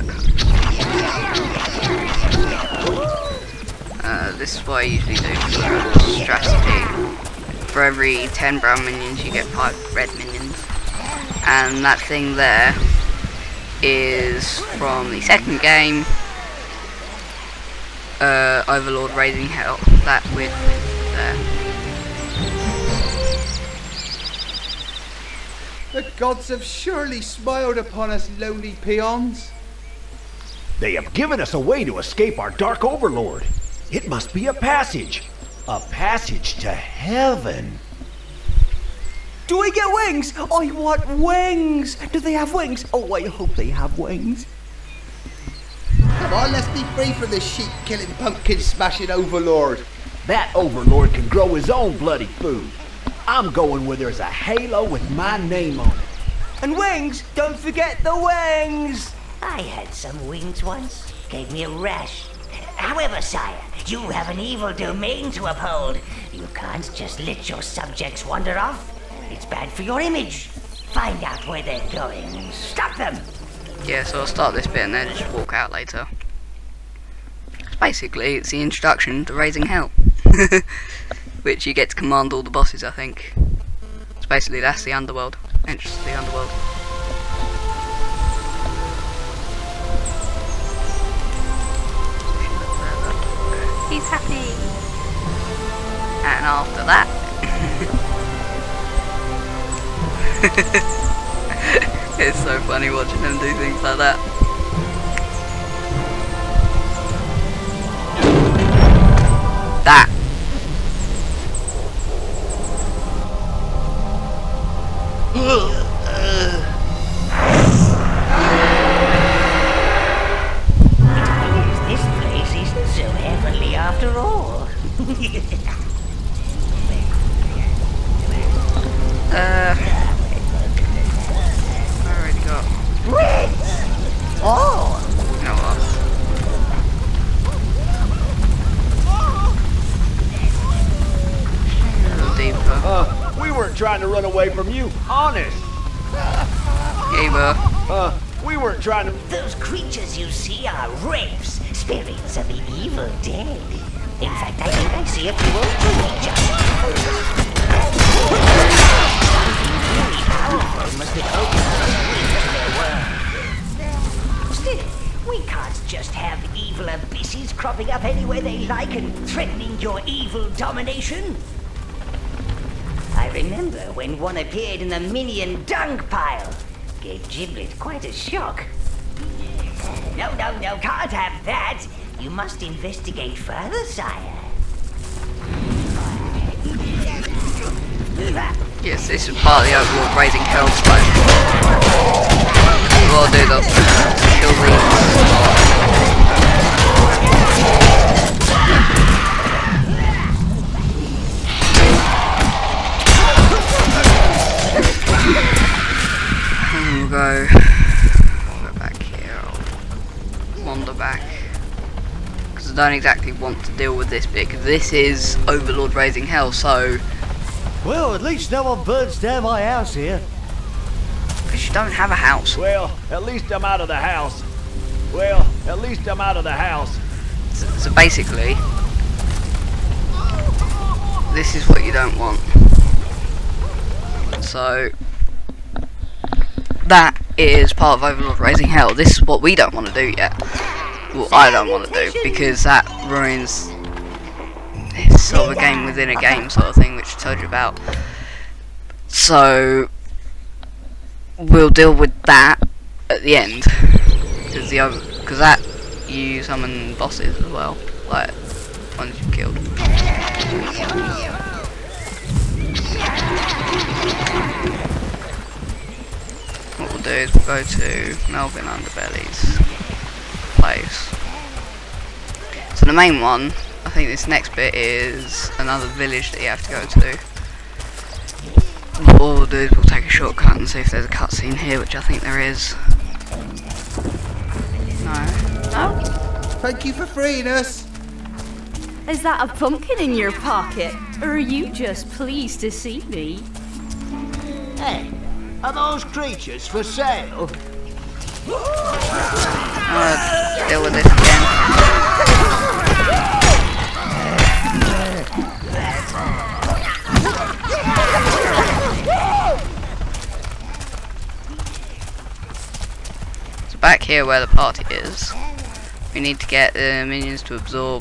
S1: uh, this is what I usually do for strategy. For every ten brown minions, you get five red minions. And that thing there is from the second game, uh, Overlord Raising Hell. That with there.
S5: The gods have surely smiled upon us lowly peons.
S3: They have given us a way to escape our dark overlord. It must be a passage. A passage to heaven.
S5: Do we get wings? I want wings. Do they have wings? Oh, I hope they have wings. Come on, let's be free from this sheep-killing, pumpkin-smashing overlord.
S3: That overlord can grow his own bloody food. I'm going where there's a halo with my name on it.
S5: And wings? Don't forget the wings.
S2: I had some wings once. Gave me a rash. However, sire, you have an evil domain to uphold. You can't just let your subjects wander off. It's bad for your image. Find out where they're going and stop them.
S1: Yeah, so I'll start this bit and then just walk out later. Basically, it's the introduction to Raising Hell. Which you get to command all the bosses, I think. So basically, that's the underworld. Entrance to the underworld. He's happy. And after that... it's so funny watching him do things like that. That.
S2: This place isn't so heavenly after all.
S1: Uh, I already got.
S2: Oh!
S1: You know what? A little deeper.
S3: Uh, we weren't trying to run away from you, honest.
S1: Yeah, you were.
S3: Uh, we weren't trying to...
S2: Those creatures you see are wraiths, spirits of the evil dead. In fact, I think I see a few of them. Something really powerful must have opened the way to their world. Still, we can't just have evil abysses cropping up anywhere they like and threatening your evil domination. I remember when one appeared in the minion dung pile. Gave Giblet quite a shock. No, no, no, can't have that. You must investigate further, sire.
S1: Yes, this is part of the overlord raising hell slope. What I'll do is I'll kill these. And we'll go, go back here, I'll wander back. Because I don't exactly want to deal with this bit, because this is overlord raising hell, so...
S6: Well, at least no one burns down my house here.
S1: Because you don't have a house.
S3: Well, at least I'm out of the house. Well, at least I'm out of the house.
S1: So, so basically, this is what you don't want. So, that is part of Overlord Raising Hell. This is what we don't want to do yet. Well, I don't want to do, because that ruins... It's sort of a game within a game sort of thing, which I told you about. So we'll deal with that at the end, because the other, because that you summon bosses as well, like ones you've killed. What we'll do is we'll go to Melvin underbelly's place. So the main one. I think this next bit is another village that you have to go to. What we'll do is we'll take a shortcut and see if there's a cutscene here, which I think there is. No. No?
S5: Thank you for freeing us.
S4: Is that a pumpkin in your pocket? Or are you just pleased to see me?
S6: Hey, are those creatures for sale?
S1: I'll deal with this again. So back here where the party is, we need to get the minions to absorb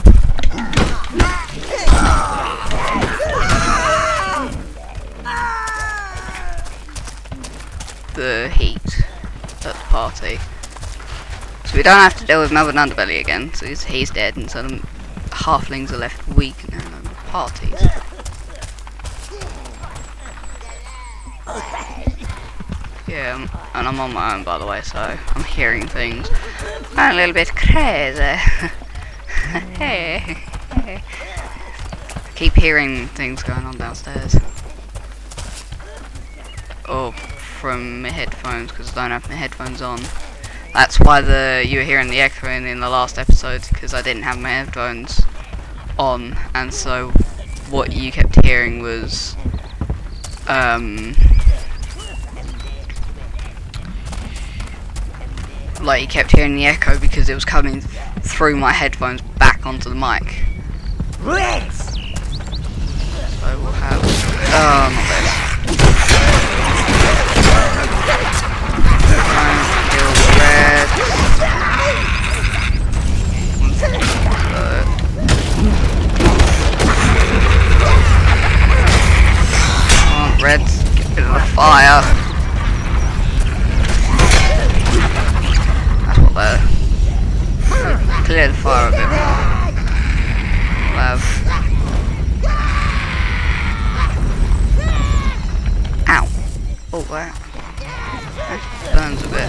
S1: the heat at the party. So we don't have to deal with Melvin underbelly again, so he's, he's dead, and so the halflings are left weak and they're in the parties. Yeah, um, and I'm on my own by the way, so I'm hearing things. I'm a little bit crazy. Hey, hey. Keep hearing things going on downstairs. Or from my headphones, because I don't have my headphones on. That's why the you were hearing the echoing in the last episode, because I didn't have my headphones on, and so what you kept hearing was um like you kept hearing the echo because it was coming through my headphones back onto the mic.
S2: Reds!
S1: So we'll have oh not this. Kill the reds. Come on, reds, get rid of the fire. That's what they're. Clear the fire a bit more. We'll have. Ow! Oh, that. That burns a bit.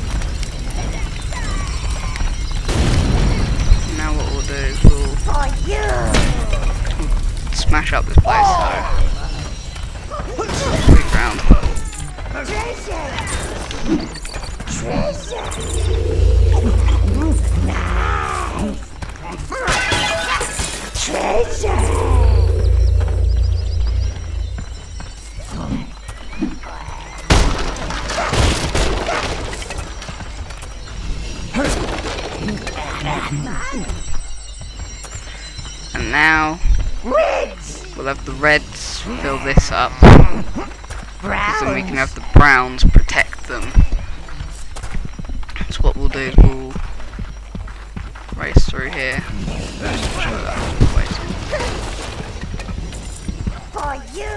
S1: Now what we'll do is we'll, we'll smash up this place, so sweep round.
S2: Treasure! Nice! Treasure!
S1: And now we'll have the reds fill this up, because then we can have the browns protect them. So what we'll do is we'll race through here.
S2: For you!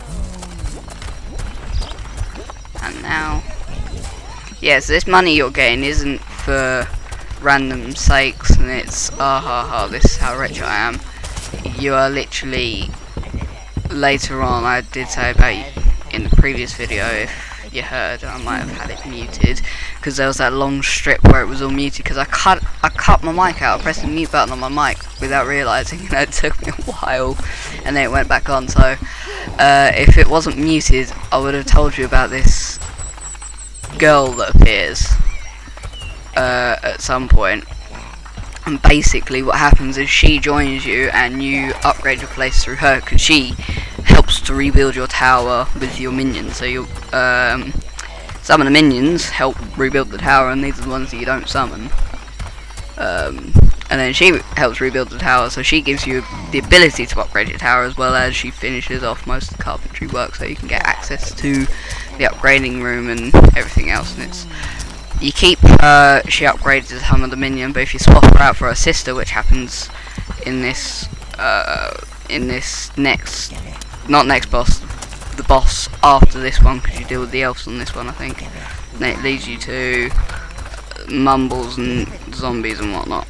S1: And now, yeah, so this money you're getting isn't for random sakes, and it's ah ha ha, this is how rich I am. You are literally later on, I did say about in the previous video, if you heard, I might have had it muted, because there was that long strip where it was all muted, because I cut I cut my mic out, I pressed the mute button on my mic without realising, and it took me a while, and then it went back on. So uh, if it wasn't muted, I would have told you about this girl that appears uh, at some point. And basically what happens is she joins you and you upgrade your place through her, because she helps to rebuild your tower with your minions. So you um, some of the minions help rebuild the tower, and these are the ones that you don't summon. Um, and then she helps rebuild the tower, so she gives you the ability to upgrade your tower, as well as she finishes off most of the carpentry work, so you can get access to the upgrading room and everything else. And it's you keep her, she upgrades some of the minion, but if you swap her out for her sister, which happens in this, uh, in this next, not next boss, the boss after this one, because you deal with the elves on this one, I think, and it leads you to mumbles and zombies and whatnot,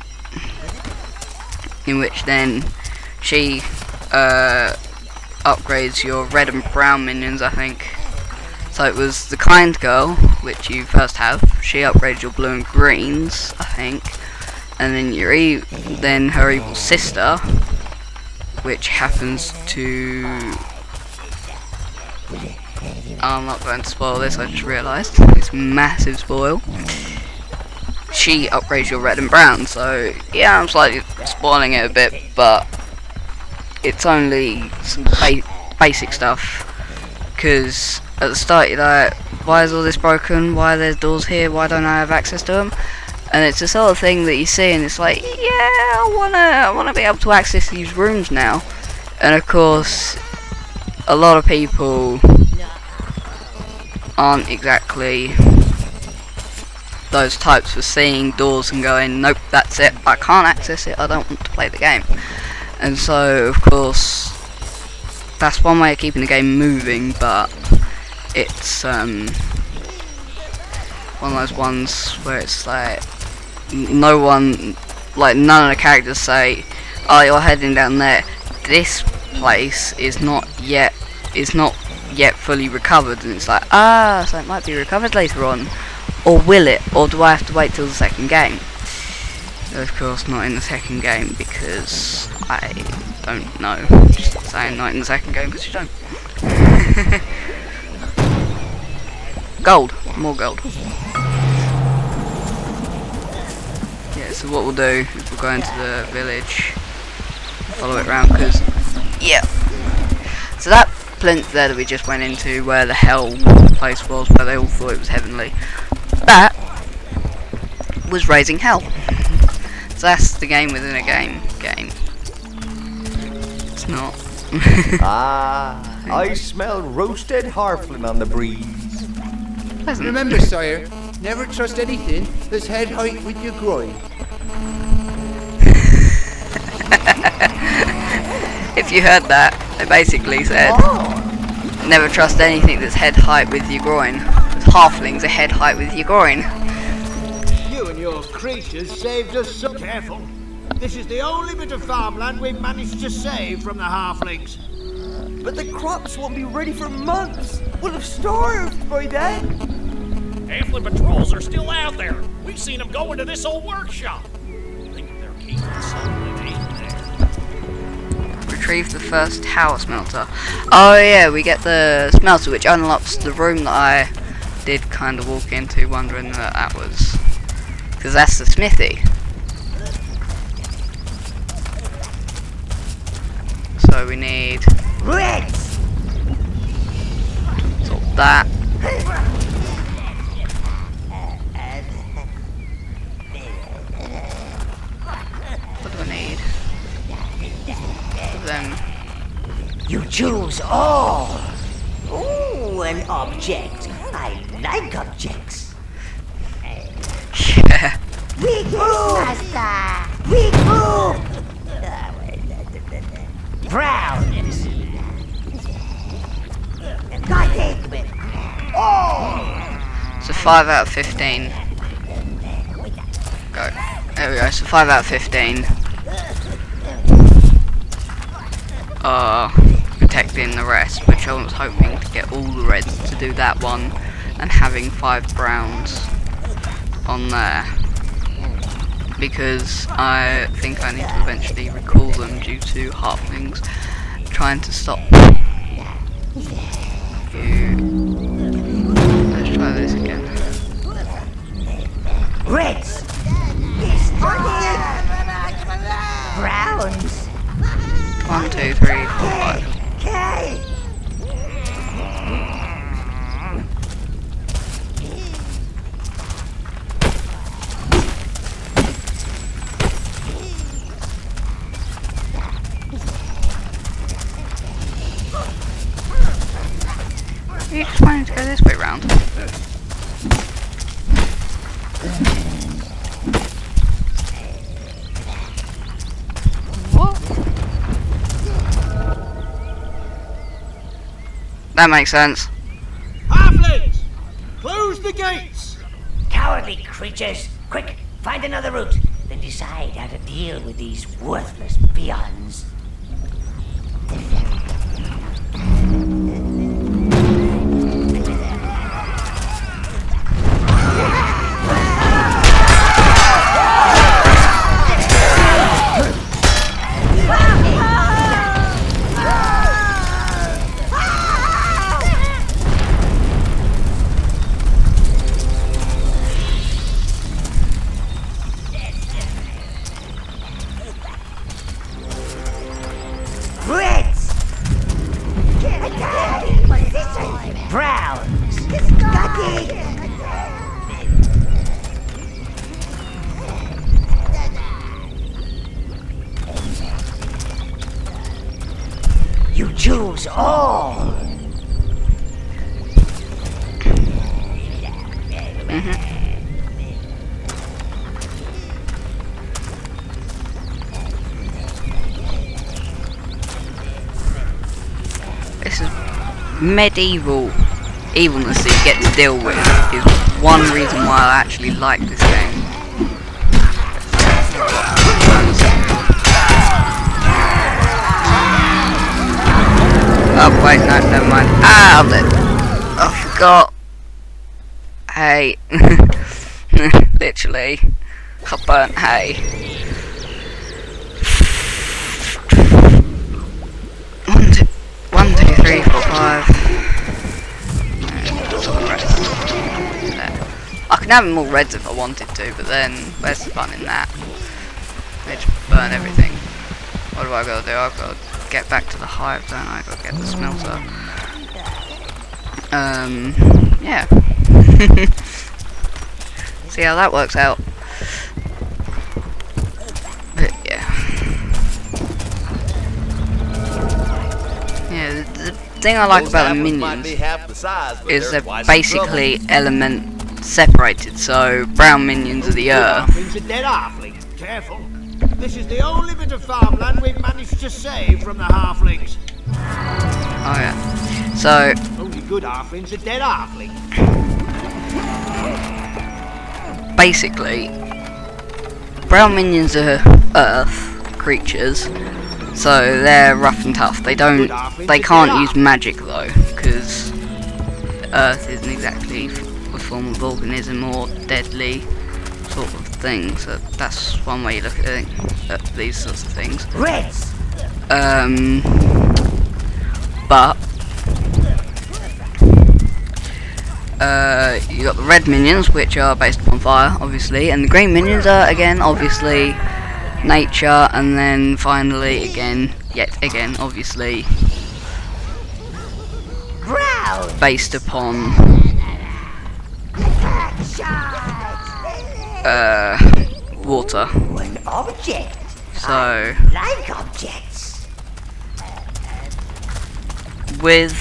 S1: in which then she uh, upgrades your red and brown minions, I think. So it was the kind girl, which you first have. She upgrades your blue and greens, I think, and then your e then her evil sister, which happens to. I'm not going to spoil this. I just realised it's massive spoil. She upgrades your red and brown. So yeah, I'm slightly spoiling it a bit, but it's only some ba basic stuff, because at the start you're like, why is all this broken, why are there doors here, why don't I have access to them? And it's the sort of thing that you see and it's like, yeah, I wanna, I wanna be able to access these rooms now. And of course, a lot of people aren't exactly those types for seeing doors and going, nope, that's it, I can't access it, I don't want to play the game. And so, of course, that's one way of keeping the game moving, but it's um, one of those ones where it's like no one, like none of the characters say, oh, you're heading down there, this place is not yet is not yet fully recovered, and it's like, ah, so it might be recovered later on, or will it, or do I have to wait till the second game? Of course not in the second game, because I don't know, just saying not in the second game because you don't. Gold, more gold. Yeah, so what we'll do is we'll go into the village, follow it around, because, yeah. So that plinth there that we just went into, where the hell place was, where they all thought it was heavenly, that was raising hell. So that's the game within a game game. It's not.
S5: Ah, I smell roasted halfling on the breeze.
S1: Pleasant.
S7: Remember, sire, never trust anything that's head height with your groin.
S1: If you heard that, it basically said, oh, never trust anything that's head height with your groin. Halflings are head height with your groin.
S6: You and your creatures saved us so careful. This is the only bit of farmland we've managed to save from the halflings.
S5: But the crops won't be ready for months. We'll have starved by then.
S8: Halfling patrols are still out there. We've seen them go into this old workshop. I think they're keeping something in there.
S1: Retrieve the first tower smelter. Oh yeah, we get the smelter, which unlocks the room that I did kind of walk into, wondering that that was, because that's the smithy. So we need
S2: Reds!
S1: so that. What do I need? Then
S2: You choose all. Ooh, an object. I like objects.
S1: yeah.
S2: Weak move! Master! Weak move! Brown! Got it! Oh!
S1: So five out of fifteen. Go. There we go. So five out of fifteen. Uh, protecting the rest, which I was hoping to get all the reds to do that one, and having five browns on there, because I think I need to eventually recall them due to halflings trying to stop you. Let's try this again.
S2: Reds! Browns!
S1: One, two, three, four, five.
S2: Okay.
S1: You just wanted to go this way round. What? That makes sense.
S6: Halflings! Close the gates!
S2: Cowardly creatures! Quick, find another route, then decide how to deal with these worthless peons. Reds! Browns! You choose all!
S1: Mm-hmm. This is medieval evilness that you get to deal with is one reason why I actually like this game. Oh wait, no, never mind. Ah, I forgot. Hay. Literally. I burnt hay. One, two, one, two, three, four, five. That's all the rest. There. I can have them all reds if I wanted to, but then where's the fun in that? They just burn everything. What do I gotta do? I've got to get back to the hive, don't I? I've got to get the smelter. Um, yeah. See how that works out. But yeah. Yeah, the, the thing I like about the minions is they're basically element separated, so brown minions are the earth.
S6: Halflings are dead halflings. Careful. This is the only bit of farmland we've managed to save from the halflings.
S1: Oh yeah. So
S6: Only good halflings are dead halflings.
S1: basically, brown minions are earth creatures, so they're rough and tough. They don't, they can't use magic though, because earth isn't exactly a form of organism or deadly sort of thing. So that's one way you look at, it, at these sorts of things.
S2: Reds!
S1: Um, but uh, you got the red minions, which are based upon fire, obviously, and the green minions are again, obviously, nature, and then finally, again, yet again, obviously,
S2: Brown!
S1: based upon uh, water.
S2: One object.
S1: So
S2: Like objects.
S1: with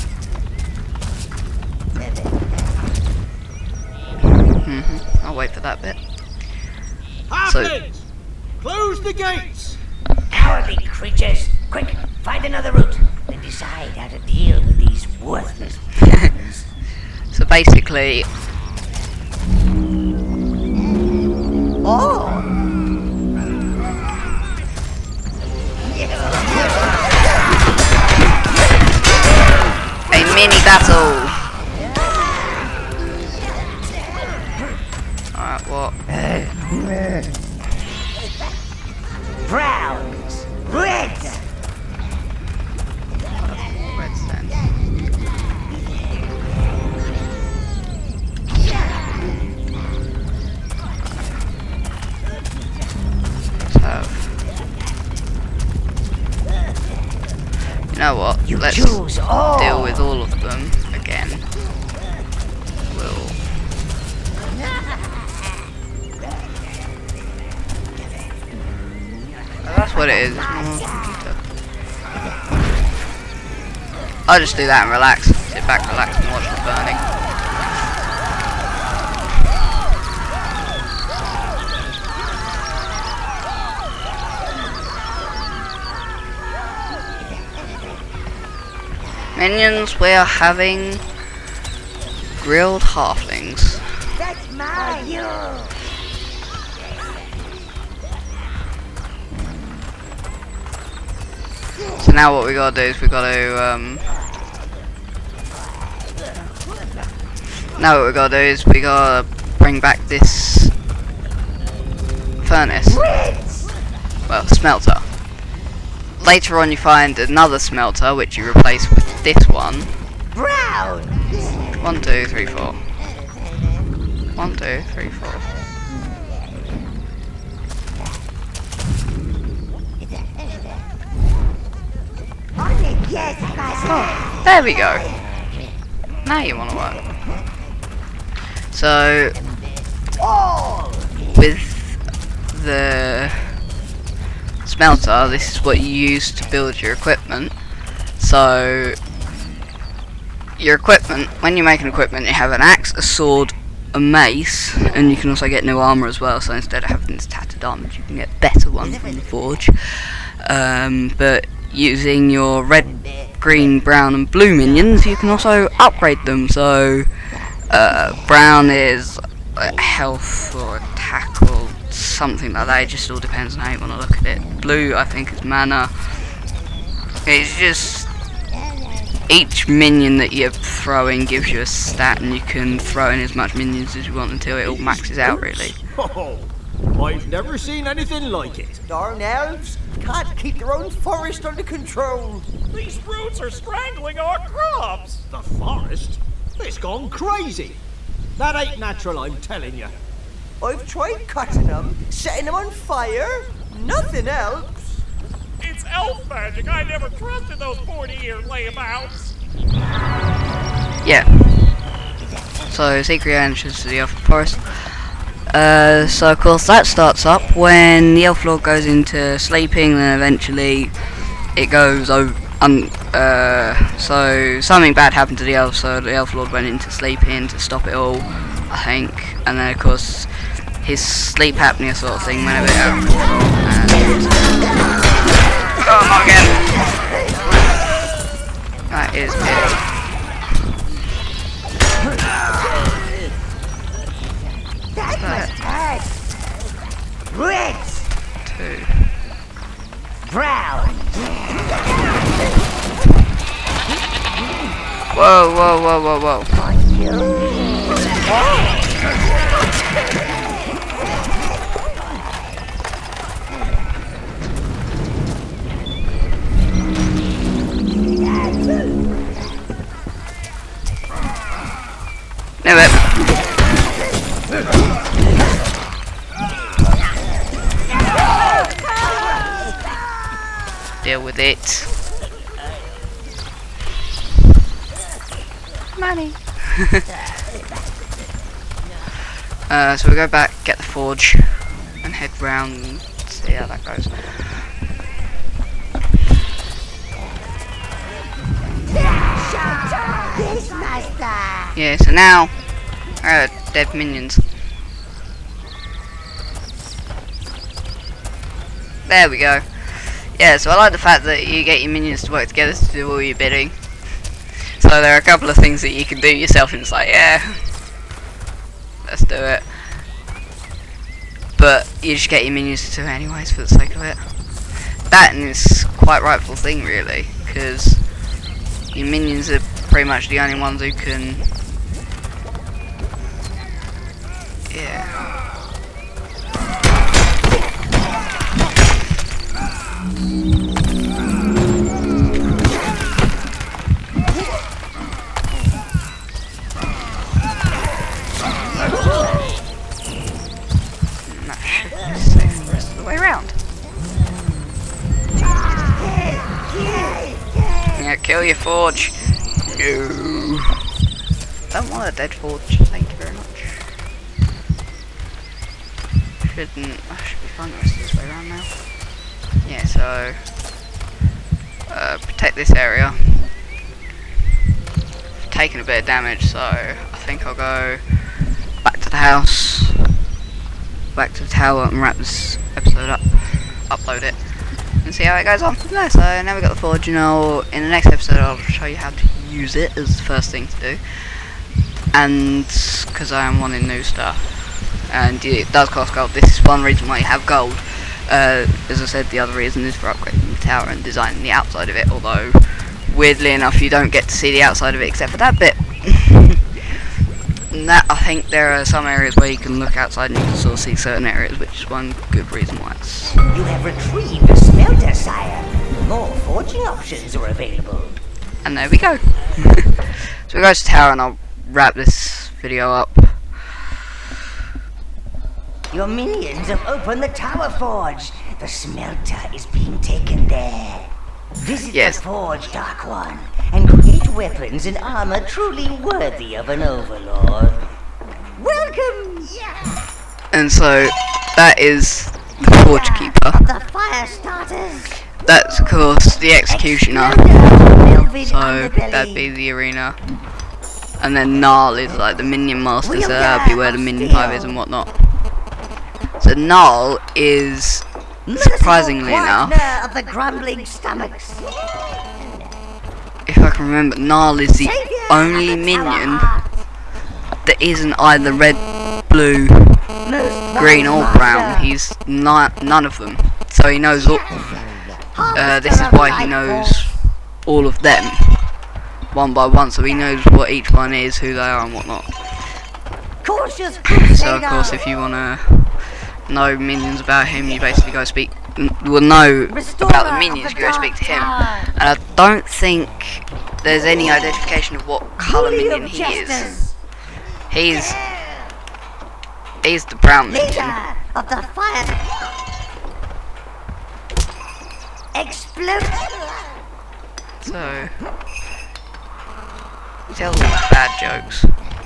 S1: mm-hmm, I'll wait for that bit.
S6: Halflings! Close the gates!
S2: Cowardly creatures! Quick, find another route, then decide how to deal with these worthless peons.
S1: So basically,
S2: Oh!
S1: mini battle. Alright, what?
S2: Browns, reds.
S1: Reds then. You know what?
S2: You
S1: Let's
S2: choose all.
S1: deal with all of them again. We'll. Oh, that's what it is. I'll just do that and relax. Sit back, relax, and watch the burning. Minions, we are having grilled halflings.
S2: That's my you.
S1: So now what we gotta do is we gotta um now what we gotta do is we gotta bring back this furnace. Well, smelter. Later on you find another smelter which you replace with this one.
S2: Brown.
S1: One, two, three, four. One, two, three, four. Oh, there we go. Now you want to work. So, with the smelter, this is what you use to build your equipment. So, your equipment, when you make an equipment, you have an axe, a sword, a mace, and you can also get new armor as well. So instead of having this tattered armor, you can get better ones from the forge. Um, but using your red, green, brown, and blue minions, you can also upgrade them. So uh, brown is uh, health or attack or something like that. It just all depends on how you want to look at it. Blue, I think, is mana. It's just each minion that you're throwing gives you a stat, and you can throw in as much minions as you want until it all maxes out, really.
S6: Oh, I've never seen anything like it.
S5: Darn elves can't keep their own forest under control.
S8: These roots are strangling our crops.
S6: The forest? It's gone crazy. That ain't natural, I'm telling you.
S5: I've tried cutting them, setting them on fire. Nothing helps.
S8: It's elf magic. I never trusted those forty-year layabouts.
S1: Yeah. So, secret entrance to the elf forest. Uh, so of course that starts up when the elf lord goes into sleeping, then eventually it goes over. Um, uh, so something bad happened to the elf, so the elf lord went into sleeping to stop it all, I think, and then of course his sleep apnea sort of thing went a bit out of control. And oh, not again. That is it.
S2: That must hurt. Reds.
S1: Two.
S2: Brown.
S1: Whoa, whoa, whoa, whoa, whoa. Knew it. Deal with it. Money. uh, so we go back, get the forge, and head round and see how that goes. Yeah, so now, uh, dead minions. There we go. Yeah, so I like the fact that you get your minions to work together to do all your bidding. So there are a couple of things that you can do yourself, and it's like, yeah, let's do it. But you just get your minions to do it anyways for the sake of it. That is quite rightful thing, really, because your minions are pretty much the only ones who can. Yeah. Way around. Yeah, kill your forge. No. Don't want a dead forge. Thank you very much. Shouldn't. I should be fine. Let's this way around now. Yeah. So uh, protect this area. Taking a bit of damage, so I think I'll go back to the house. Back to the tower and wrap this episode up, upload it, and see how it goes on from there. So now we've got the forge, you know, in the next episode I'll show you how to use it as the first thing to do, and because I am wanting new stuff, and it does cost gold. This is one reason why you have gold. Uh, as I said, the other reason is for upgrading the tower and designing the outside of it, although weirdly enough you don't get to see the outside of it except for that bit. And that, I think there are some areas where you can look outside and you can sort of see certain areas, which is one good reason why it's...
S2: You have retrieved the smelter, sire. More forging options are available.
S1: And there we go. So we go to the tower and I'll wrap this video up.
S2: Your minions have opened the tower forge. The smelter is being taken there. Visit
S1: Yes.
S2: the forge, Dark One, and create weapons and armor truly worthy of an overlord. Welcome! Yeah.
S1: And so that is the forge keeper.
S2: The fire starters.
S1: That's of course the executioner.
S2: Melvin,
S1: So
S2: underbelly.
S1: that'd be the arena. And then Gnarl is like the minion master, so
S2: Wheel
S1: that'd be where the
S2: guy
S1: minion
S2: of
S1: hive is
S2: steel.
S1: and whatnot. So Gnarl is, surprisingly enough,
S2: Partner of the grumbling stomachs.
S1: if I can remember, Gnarl is the
S2: Savior
S1: only
S2: of the
S1: minion
S2: tower.
S1: that isn't either red, blue,
S2: Most
S1: green or
S2: wise
S1: brown.
S2: master.
S1: He's not, none of them. So he knows all, uh, this is why he knows all of them one by one, so he knows what each one is, who they are and whatnot.
S2: Cautious
S1: So of course if you want to know minions about him, you basically go speak, well know about the minions, you go speak to him. And I don't think there's any identification of what colour minion he is. He's, he's the brown minion.
S2: Leader of the fire. Explode.
S1: So, tell them bad jokes.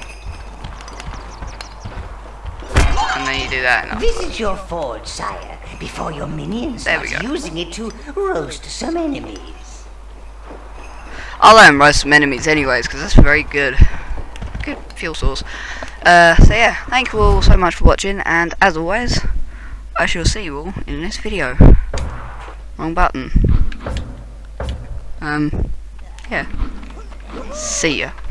S1: And then you do that enough.
S2: Visit your forge, sire, before your minions
S1: There we
S2: start
S1: go.
S2: using it to roast some enemies.
S1: I'll let him roast some enemies anyways, because that's very good. Good fuel source. Uh, so yeah, thank you all so much for watching, and as always, I shall see you all in this video. Wrong button. Um, yeah. See ya.